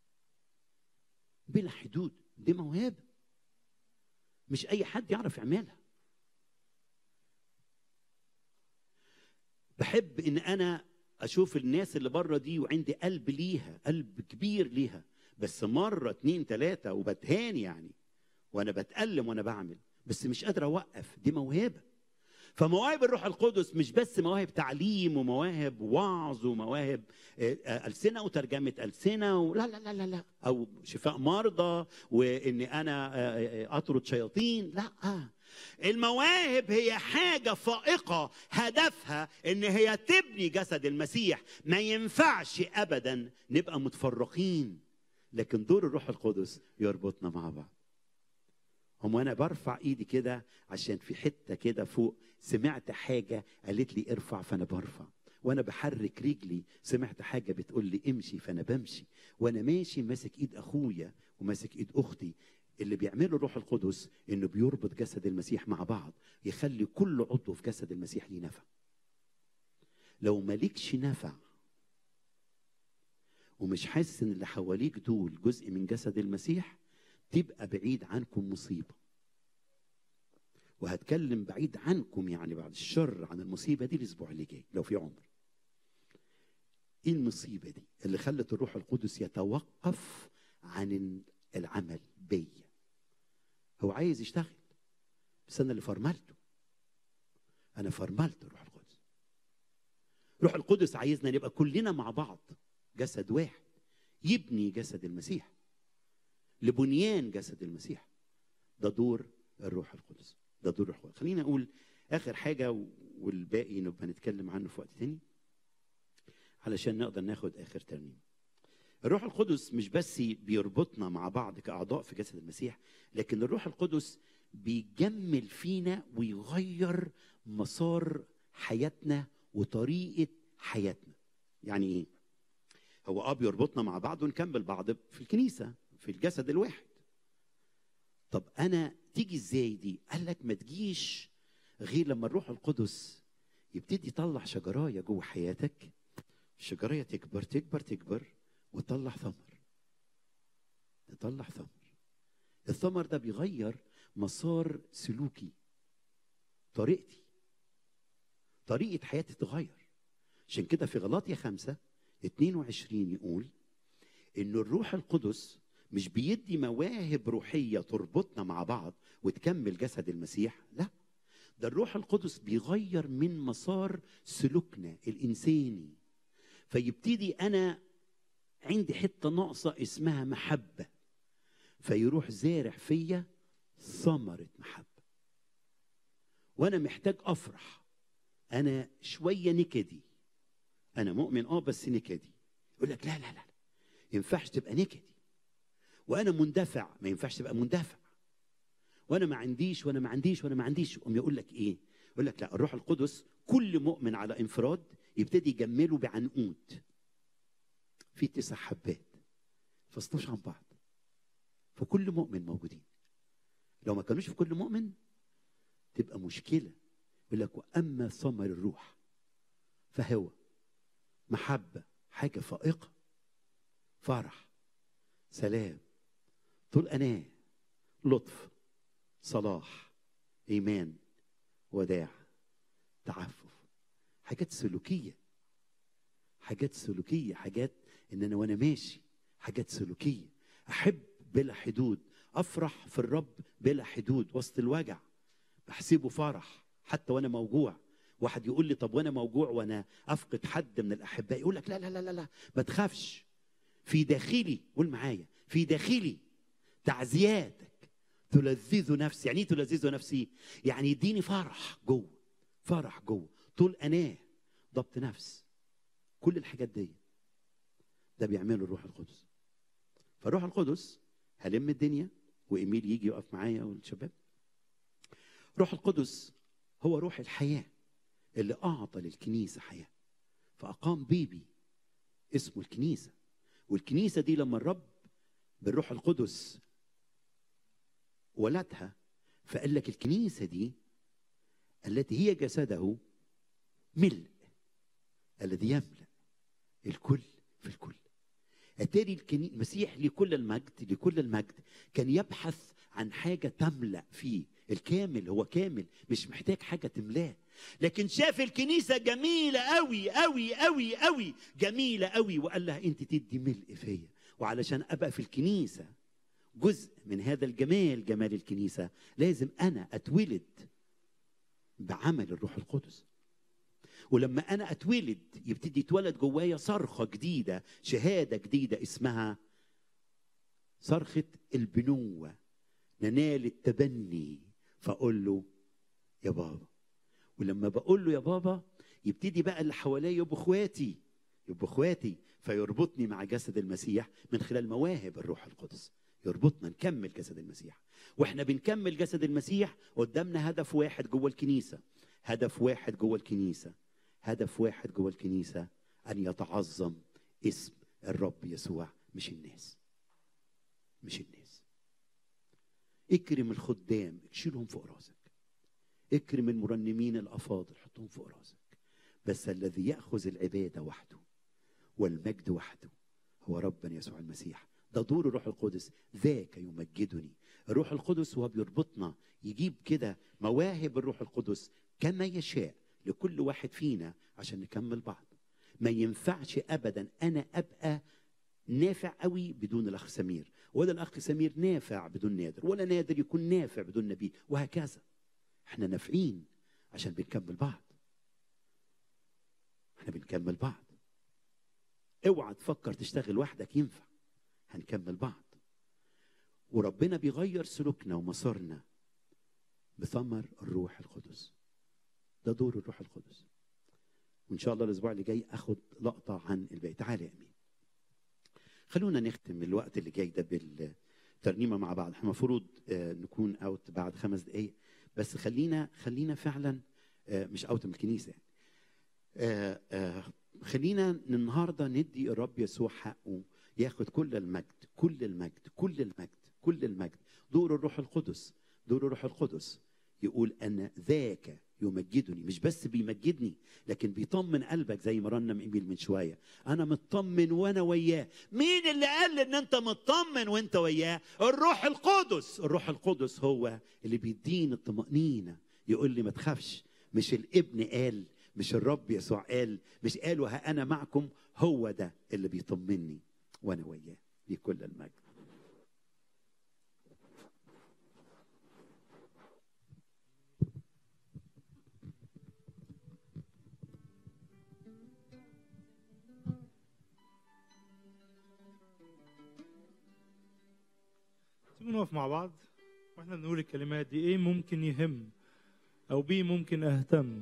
بلا حدود. دي موهبه مش اي حد يعرف يعملها. بحب ان انا اشوف الناس اللي بره دي وعندي قلب ليها، قلب كبير ليها، بس مره اتنين تلاته وبتهان يعني، وانا بتألم وانا بعمل، بس مش قادر اوقف. دي موهبه. فمواهب الروح القدس مش بس مواهب تعليم ومواهب وعظ ومواهب ألسنة وترجمة ألسنة و... لا لا لا لا لا، أو شفاء مرضى وإني أنا أطرد شياطين. لا، المواهب هي حاجة فائقة هدفها إن هي تبني جسد المسيح. ما ينفعش أبدا نبقى متفرقين، لكن دور الروح القدس يربطنا مع بعض. هم وانا برفع ايدي كده عشان في حته كده فوق سمعت حاجه قالت لي ارفع، فانا برفع. وانا بحرك رجلي سمعت حاجه بتقول لي امشي، فانا بمشي. وانا ماشي ماسك ايد اخويا وماسك ايد اختي. اللي بيعمله الروح القدس انه بيربط جسد المسيح مع بعض، يخلي كل عضو في جسد المسيح ليه نفع. لو مالكش نفع ومش حاسس ان اللي حواليك دول جزء من جسد المسيح، تبقى بعيد عنكم مصيبة. وهتكلم بعيد عنكم يعني بعد الشر عن المصيبة دي الأسبوع اللي جاي لو في عمر. إيه المصيبة دي اللي خلت الروح القدس يتوقف عن العمل بيا؟ هو عايز يشتغل، بس أنا اللي فرملته. أنا فرملت الروح القدس. الروح القدس عايزنا نبقى كلنا مع بعض جسد واحد، يبني جسد المسيح لبنيان جسد المسيح. ده دور الروح القدس، ده دور الروح القدس. خلينا اقول اخر حاجه والباقي نبقى نتكلم عنه في وقت تاني علشان نقدر ناخد اخر ترنيم. الروح القدس مش بس بيربطنا مع بعض كاعضاء في جسد المسيح، لكن الروح القدس بيجمل فينا ويغير مسار حياتنا وطريقه حياتنا. يعني ايه؟ هو اه بيربطنا مع بعض ونكمل بعض في الكنيسه في الجسد الواحد. طب انا تيجي ازاي دي؟ قال لك ما تجيش غير لما الروح القدس يبتدي يطلع شجرايه جوه حياتك. الشجرايه تكبر تكبر تكبر وتطلع ثمر، تطلع ثمر. الثمر ده بيغير مسار سلوكي، طريقتي، طريقه حياتي تتغير. عشان كده في غلاطيا خمسة اتنين وعشرين يقول ان الروح القدس مش بيدي مواهب روحيه تربطنا مع بعض وتكمل جسد المسيح، لا، ده الروح القدس بيغير من مسار سلوكنا الانساني. فيبتدي انا عندي حته ناقصه اسمها محبه، فيروح زارع فيا ثمره محبه. وانا محتاج افرح، انا شويه نكدي، انا مؤمن اه بس نكدي. يقول لك لا لا لا ينفعش تبقى نكدي. وانا مندفع، ما ينفعش تبقى مندفع. وانا ما عنديش وانا ما عنديش وانا ما عنديش. قوم يقول لك ايه؟ يقول لك لا، الروح القدس كل مؤمن على انفراد يبتدي يجمله بعنقود في تسع حبات فاصلوش عن بعض، فكل مؤمن موجودين. لو ما كانوش في كل مؤمن تبقى مشكله. يقول لك واما ثمر الروح فهو محبه، حاجه فائقه، فرح، سلام، طول أناة، لطف، صلاح، إيمان، وداع، تعفف. حاجات سلوكية، حاجات سلوكية، حاجات إن أنا وأنا ماشي، حاجات سلوكية. أحب بلا حدود، أفرح في الرب بلا حدود وسط الوجع، بحسبه فرح حتى وأنا موجوع. واحد يقول لي طب وأنا موجوع وأنا أفقد حد من الأحباء، يقول لك لا لا لا لا لا ما تخافش، في داخلي، قول معايا، في داخلي تعزياتك تلذذ نفسي. يعني ايه تلذذ نفسي؟ يعني يديني فرح جوه، فرح جوه، طول أناة، ضبط نفس، كل الحاجات دي ده بيعمله الروح القدس. فالروح القدس هلم الدنيا، وإيميل يجي يقف معايا والشباب. روح القدس هو روح الحياة اللي أعطى للكنيسة حياة، فأقام بيبي اسمه الكنيسة. والكنيسة دي لما الرب بالروح القدس ولدها، فقال لك الكنيسة دي التي هي جسده ملء الذي يملأ الكل في الكل. أتاري المسيح لكل المجد، لكل المجد كان يبحث عن حاجة تملأ فيه. الكامل هو كامل، مش محتاج حاجة تملاه. لكن شاف الكنيسة جميلة قوي قوي قوي قوي، جميلة قوي، وقال لها انت تدي ملء فيا. وعلشان ابقى في الكنيسة جزء من هذا الجمال، جمال الكنيسة، لازم انا اتولد بعمل الروح القدس. ولما انا اتولد يبتدي يتولد جوايا صرخة جديدة، شهادة جديدة اسمها صرخة البنوة، ننال التبني. فاقول له يا بابا. ولما بقول له يا بابا يبتدي بقى اللي حواليا يبقوا اخواتي، يبقوا اخواتي، فيربطني مع جسد المسيح من خلال مواهب الروح القدس. يربطنا نكمل جسد المسيح. واحنا بنكمل جسد المسيح قدامنا هدف واحد جوه الكنيسة، هدف واحد جوه الكنيسة، هدف واحد جوه الكنيسة، أن يتعظم اسم الرب يسوع، مش الناس، مش الناس. اكرم الخدام، اشيلهم فوق راسك. اكرم المرنمين الافاضل، حطهم فوق راسك. بس الذي ياخذ العباده وحده والمجد وحده هو ربنا يسوع المسيح. ده دور الروح القدس، ذاك يمجدني. الروح القدس هو بيربطنا، يجيب كده مواهب الروح القدس كما يشاء لكل واحد فينا عشان نكمل بعض. ما ينفعش ابدا انا ابقى نافع قوي بدون الاخ سمير، ولا الاخ سمير نافع بدون نادر، ولا نادر يكون نافع بدون نبيل، وهكذا. احنا نافعين عشان بنكمل بعض، احنا بنكمل بعض. اوعى تفكر تشتغل وحدك، ينفع، هنكمل بعض. وربنا بيغير سلوكنا ومسارنا بثمر الروح القدس. ده دور الروح القدس. وان شاء الله الاسبوع اللي جاي اخد لقطه عن الباقي. تعالى يا امين. خلونا نختم الوقت اللي جاي ده بالترنيمه مع بعض. احنا المفروض نكون اوت بعد خمس دقائق، بس خلينا خلينا فعلا مش اوت من الكنيسه يعني. آه آه خلينا النهارده ندي الرب يسوع حقه، ياخد كل المجد كل المجد كل المجد كل المجد. دور الروح القدس، دور الروح القدس يقول أن ذاك يمجدني. مش بس بيمجدني لكن بيطمن قلبك زي ما رنم إيميل من شوية، أنا مطمن وأنا وياه. مين اللي قال إن أنت مطمن وأنت وياه؟ الروح القدس. الروح القدس هو اللي بيديني الطمأنينة، يقول لي ما تخافش. مش الابن قال، مش الرب يسوع قال، مش قالوا ها أنا معكم، هو ده اللي بيطمني وأنا وياه. بكل المجد. نقف مع بعض واحنا بنقول الكلمات دي. ايه ممكن يهم او بيه ممكن اهتم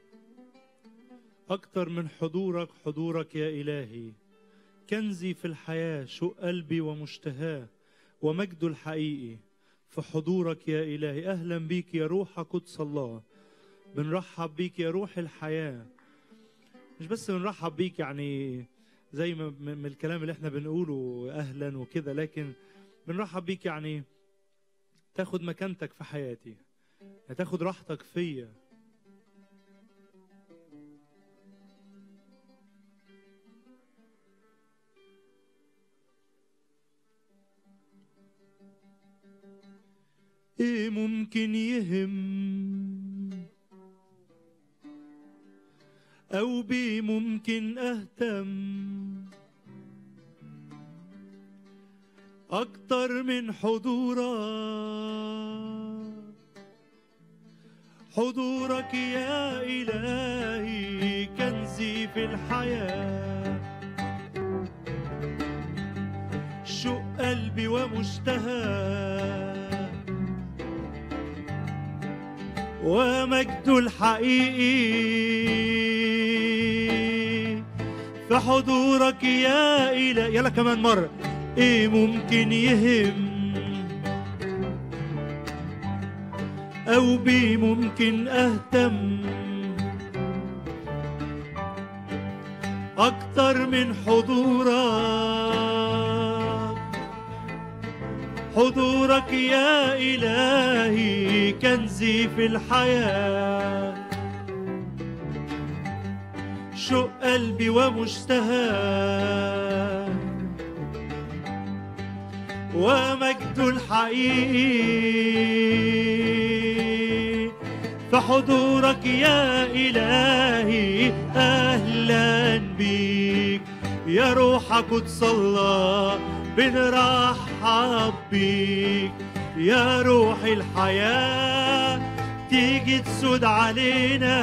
اكتر من حضورك؟ حضورك يا الهي كنزي في الحياة، شوق قلبي ومشتهاه ومجده الحقيقي في حضورك يا الهي. اهلا بيك يا روح قدس الله، بنرحب بيك يا روح الحياة. مش بس بنرحب بيك يعني زي ما من الكلام اللي احنا بنقوله اهلا وكده، لكن بنرحب بيك يعني تاخد مكانتك في حياتي، تاخد راحتك فيا. ايه ممكن يهم او بيه ممكن اهتم أكتر من حضورك؟ حضورك يا إلهي كنزي في الحياة، شوق قلبي ومشتهى ومجده الحقيقي في حضورك يا إلهي. يلا كمان مرة. ايه ممكن يهم او بيه ممكن اهتم اكتر من حضورك؟ حضورك يا الهي كنزي في الحياة، شوق قلبي ومشتهى ومجده الحقيقي في حضورك يا إلهي. أهلا بيك يا روح قدس الله، بنرحب بيك يا روح الحياة. تيجي تسود علينا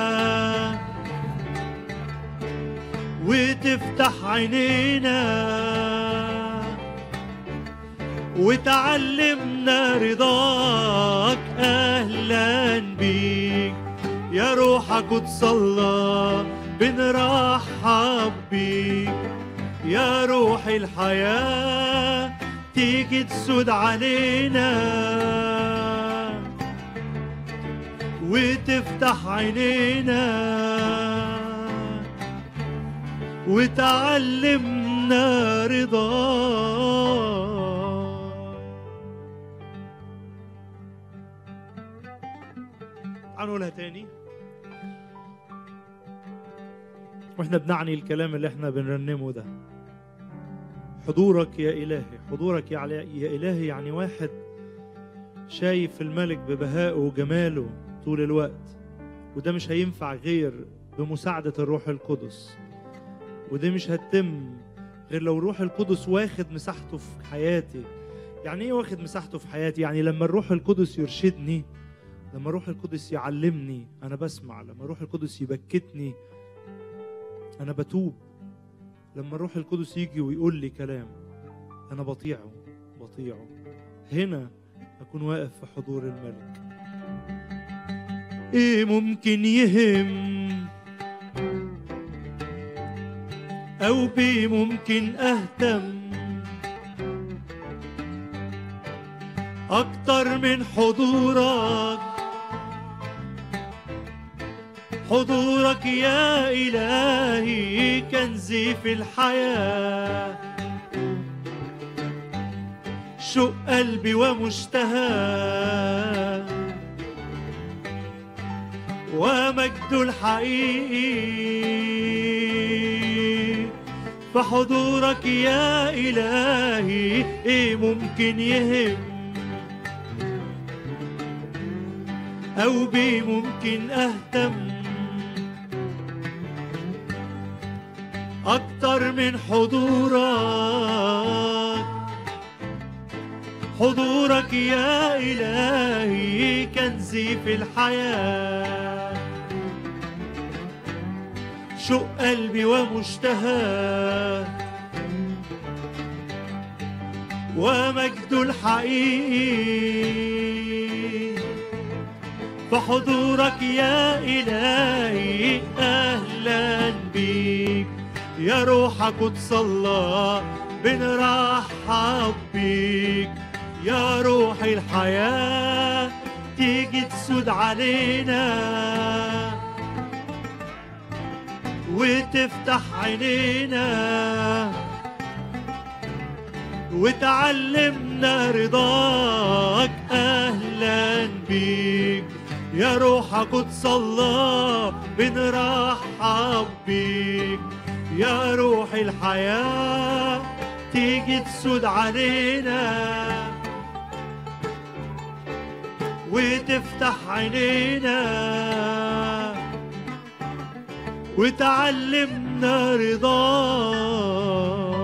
وتفتح عينينا وتعلمنا رضاك. أهلا بيك يا روح قدس الله، بنرحب بيك يا روح الحياة. تيجي تسود علينا وتفتح عينينا وتعلمنا رضاك. هنقولها تاني واحنا بنعني الكلام اللي احنا بنرنمه ده. حضورك يا إلهي، حضورك يا إلهي يعني واحد شايف الملك ببهائه وجماله طول الوقت، وده مش هينفع غير بمساعدة الروح القدس، وده مش هتتم غير لو الروح القدس واخد مساحته في حياتي. يعني ايه واخد مساحته في حياتي؟ يعني لما الروح القدس يرشدني، لما الروح القدس يعلمني أنا بسمع، لما الروح القدس يبكتني أنا بتوب، لما الروح القدس يجي ويقول لي كلام أنا بطيعه بطيعه. هنا أكون واقف في حضور الملك. إيه ممكن يهم أو بيه ممكن أهتم أكتر من حضورك؟ حضورك يا إلهي كنزي في الحياة، شوق قلبي ومشتهى، ومجد الحقيقي فحضورك يا إلهي. إيه ممكن يهم أو بيه ممكن أهتم أكتر من حضورك؟ حضورك يا إلهي كنزي في الحياة، شوق قلبي ومشتهى، ومجد الحقيقي فحضورك يا إلهي. أهلا بيك يا روح قدس الله، بنرحب بيك يا روح الحياة، تيجي تسود علينا وتفتح عينينا وتعلمنا رضاك. أهلا بيك يا روح قدس الله، بنرحب بيك يا روح الحياة، تيجي تسود علينا وتفتح عينينا وتعلمنا رضاك.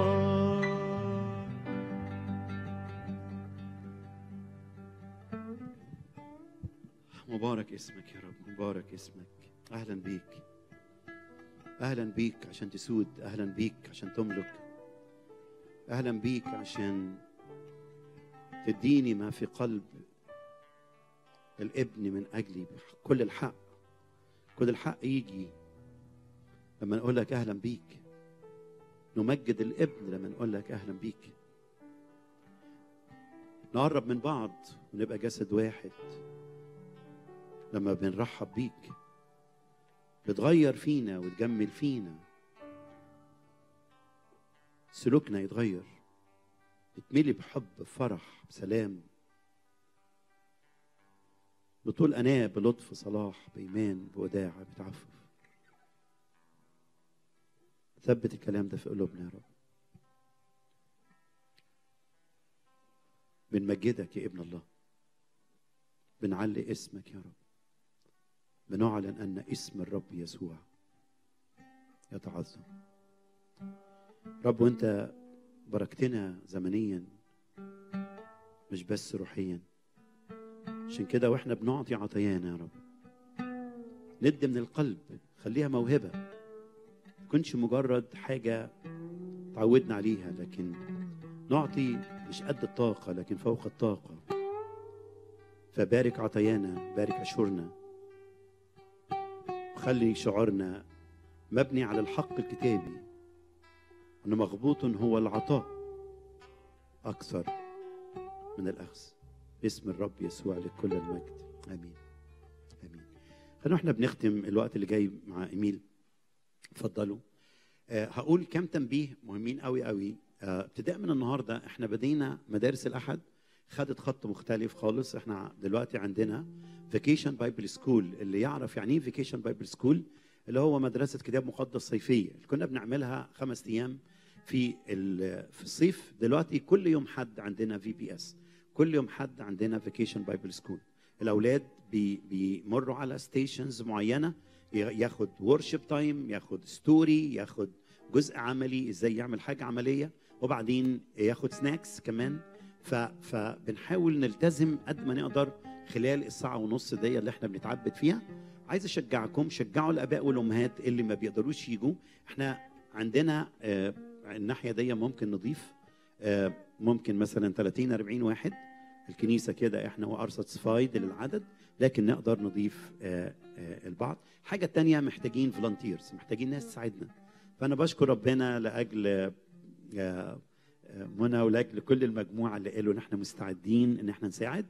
مبارك اسمك يا رب، مبارك اسمك. أهلا بيك، أهلا بيك عشان تسود، أهلا بيك عشان تملك، أهلا بيك عشان تديني ما في قلب الابن من أجلي. كل الحق، كل الحق يجي لما نقول لك أهلا بيك. نمجد الابن لما نقول لك أهلا بيك. نقرب من بعض ونبقى جسد واحد لما بنرحب بيك. بتغير فينا وتجمل فينا، سلوكنا يتغير، يتملي بحب، بفرح، بسلام، بطول أناة، بلطف، صلاح، بإيمان، بوداع، بتعفف. ثبت الكلام ده في قلوبنا يا رب. بنمجدك يا ابن الله، بنعلي اسمك يا رب، بنعلن أن اسم الرب يسوع يتعظم. رب وانت بركتنا زمنيا مش بس روحيا، عشان كده واحنا بنعطي عطيانا يا رب ندي من القلب، خليها موهبة، ما تكونش مجرد حاجة تعودنا عليها، لكن نعطي مش قد الطاقة لكن فوق الطاقة. فبارك عطيانا، بارك أشورنا، وخلي شعورنا مبني على الحق الكتابي أنه مغبوط هو العطاء أكثر من الأخذ. باسم الرب يسوع لكل المجد، آمين آمين. خلونا احنا بنختم الوقت اللي جاي مع إيميل. اتفضلوا. أه هقول كم تنبيه مهمين قوي قوي. ابتداء أه من النهارده احنا بدينا مدارس الأحد، خدت خط مختلف خالص. احنا دلوقتي عندنا فيكيشن بايبل سكول. اللي يعرف يعني ايه فيكيشن بايبل سكول، اللي هو مدرسة كتاب مقدس صيفية اللي كنا بنعملها خمس أيام في في الصيف. دلوقتي كل يوم حد عندنا في بي اس، كل يوم حد عندنا فيكيشن بايبل سكول. الأولاد بي بيمروا على ستيشنز معينة، ياخد ورشيب تايم، ياخد ستوري، ياخد جزء عملي ازاي يعمل حاجة عملية، وبعدين ياخد سناكس كمان. فبنحاول نلتزم قد ما نقدر خلال الساعة ونص دي اللي احنا بنتعبد فيها. عايز اشجعكم، شجعوا الاباء والامهات اللي ما بيقدروش يجوا. احنا عندنا آه الناحية دي ممكن نضيف آه ممكن مثلا ثلاثين أربعين واحد. الكنيسة كده احنا وار ساتسفايد للعدد، لكن نقدر نضيف آه آه البعض. حاجة تانية، محتاجين فولنتيرز، محتاجين ناس تساعدنا. فأنا بشكر ربنا لأجل آه منى ولاجل كل المجموعة اللي قالوا نحن مستعدين ان احنا نساعد.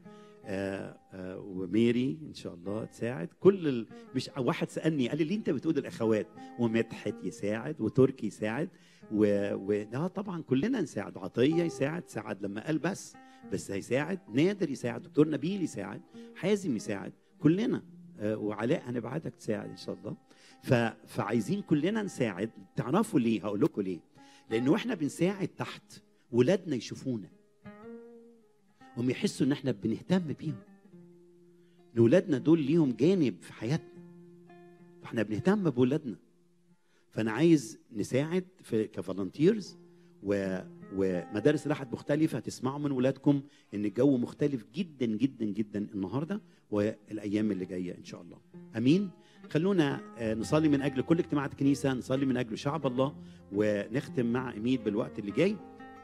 آه آه وميري ان شاء الله تساعد. كل ال... مش واحد سالني قال لي ليه انت بتقول الاخوات؟ ومدحت يساعد، وتركي يساعد، و و طبعا كلنا نساعد. عطيه يساعد، ساعد لما قال بس بس هيساعد. نادر يساعد، دكتور نبيل يساعد، حازم يساعد، كلنا. آه وعلاء هنبعتك تساعد ان شاء الله. ف... فعايزين كلنا نساعد. تعرفوا ليه؟ هقول لكم ليه. لانه احنا بنساعد تحت، ولادنا يشوفونا هم يحسوا ان احنا بنهتم بيهم. ولادنا دول ليهم جانب في حياتنا، فاحنا بنهتم بولادنا. فانا عايز نساعد في كفالنتيرز و... ومدارس راحت مختلفه. تسمعوا من ولادكم ان الجو مختلف جدا جدا جدا النهارده والايام اللي جايه ان شاء الله. امين. خلونا نصلي من اجل كل اجتماعات الكنيسه، نصلي من اجل شعب الله، ونختم مع اميد بالوقت اللي جاي.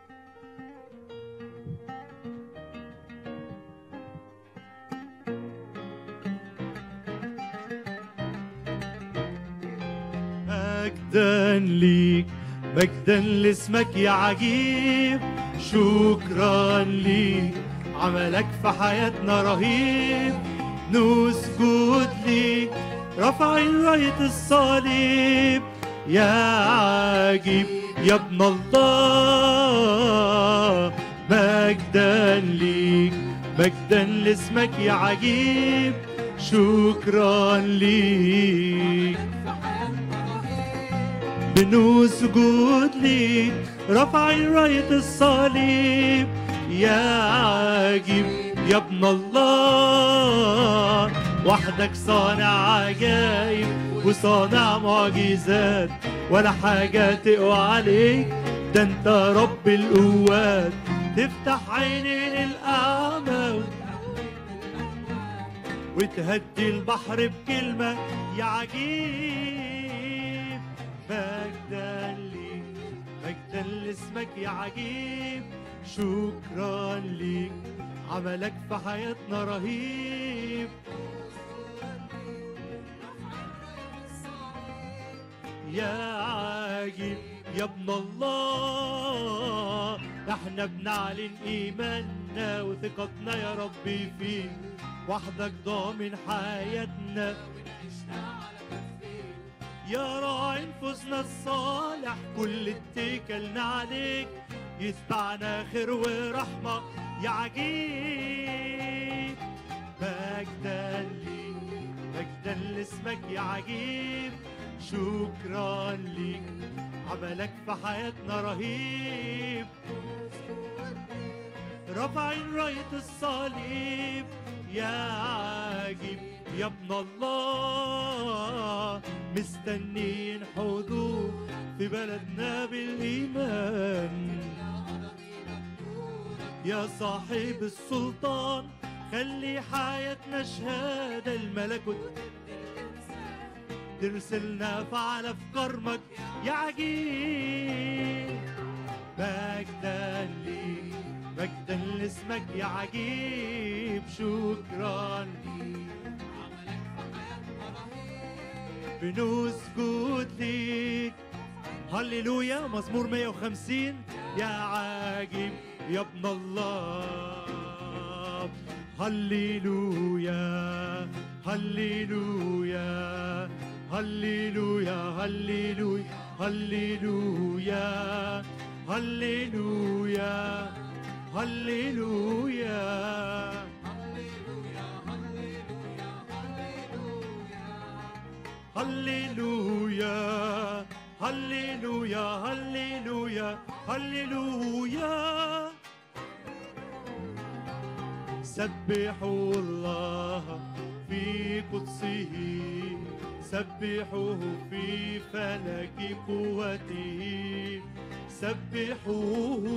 مجدا ليك، مجدا لاسمك يا عجيب، شكرا ليك عملك في حياتنا رهيب. نسجد ليك رافعين راية الصليب، يا عجيب يا ابن الله. مجدا ليك، مجدا لاسمك يا عجيب، شكرا ليك بنسجد ليك رافعين راية الصليب، يا عجيب يا ابن الله. وحدك صانع عجائب وصانع معجزات، ولا حاجة تقوى عليك، ده انت رب القوات. تفتح عينين الأعمى وتهدي البحر بكلمة، يا عجيب. مجدا ليك، مجدا لاسمك يا عجيب، شكرا ليك عملك في حياتنا رهيب. يا عجيب يا ابن الله. احنا بنعلن ايماننا وثقتنا يا ربي فيك، وحدك ضامن حياتنا يا راعي نفوسنا الصالح. كل اتكلنا عليك يتبعنا خير ورحمة، يا عجيب. مجدا ليك، مجدا لاسمك يا عجيب، شكرا ليك عملك في حياتنا رهيب. رافعين راية الصليب، يا عجيب يا ابن الله. مستنين حضور في بلدنا بالإيمان، يا صاحب السلطان خلي حياتنا شهادة الملكوت. ترسلنا فعل في كرمك يا عجيب. مجدا ليك، مجدا لاسمك يا عجيب، شكرا ليك بنسجد ليك. هللويا. مزمور مية وخمسين. يا عجيب يا ابن الله. هللويا هللويا هللويا هللويا هللويا هللويا هللويا هللويا هللويا هللويا هللويا. سبحوا الله في قدسه، سبحوه في فلك قوته، سبحوه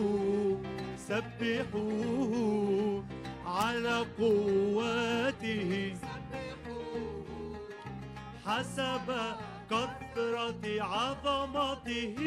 سبحوه على قوته، حسب كثرة عظمته.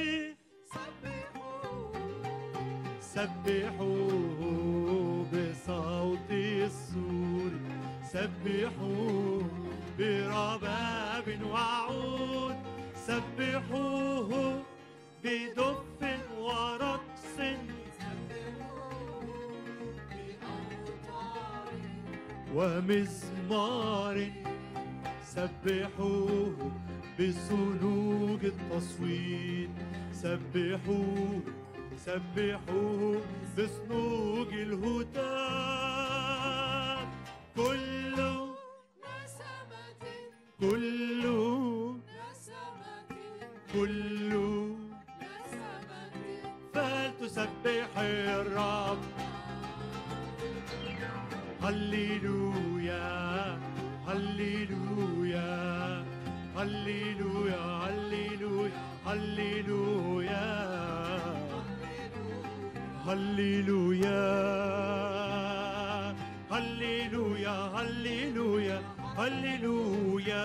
سبحوه بصوت السور، سبحوه برباب وعود، سبحوه بدف ورقص، ومزمار سبحوه بصنوج التصويت، سبحوه سبحوه بصنوج الهتاف. كل نسمة كل نسمة كل نسمة فلتسبح الرب. هللويا هللويا هللويا هللويا هللويا هللويا هللويا هللويا هللويا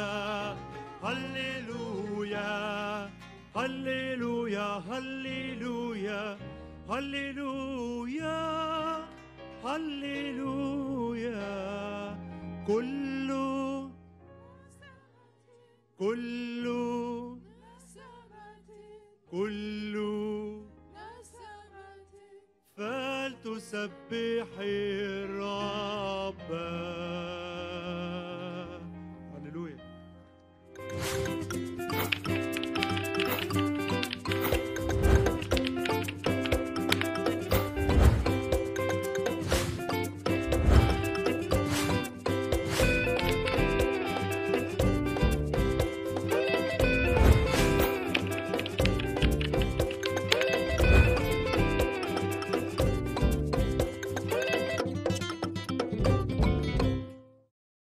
هللويا هللويا هللويا هللويا هللويا. كل كل نسمة كل نسمة فلتسبح الرب.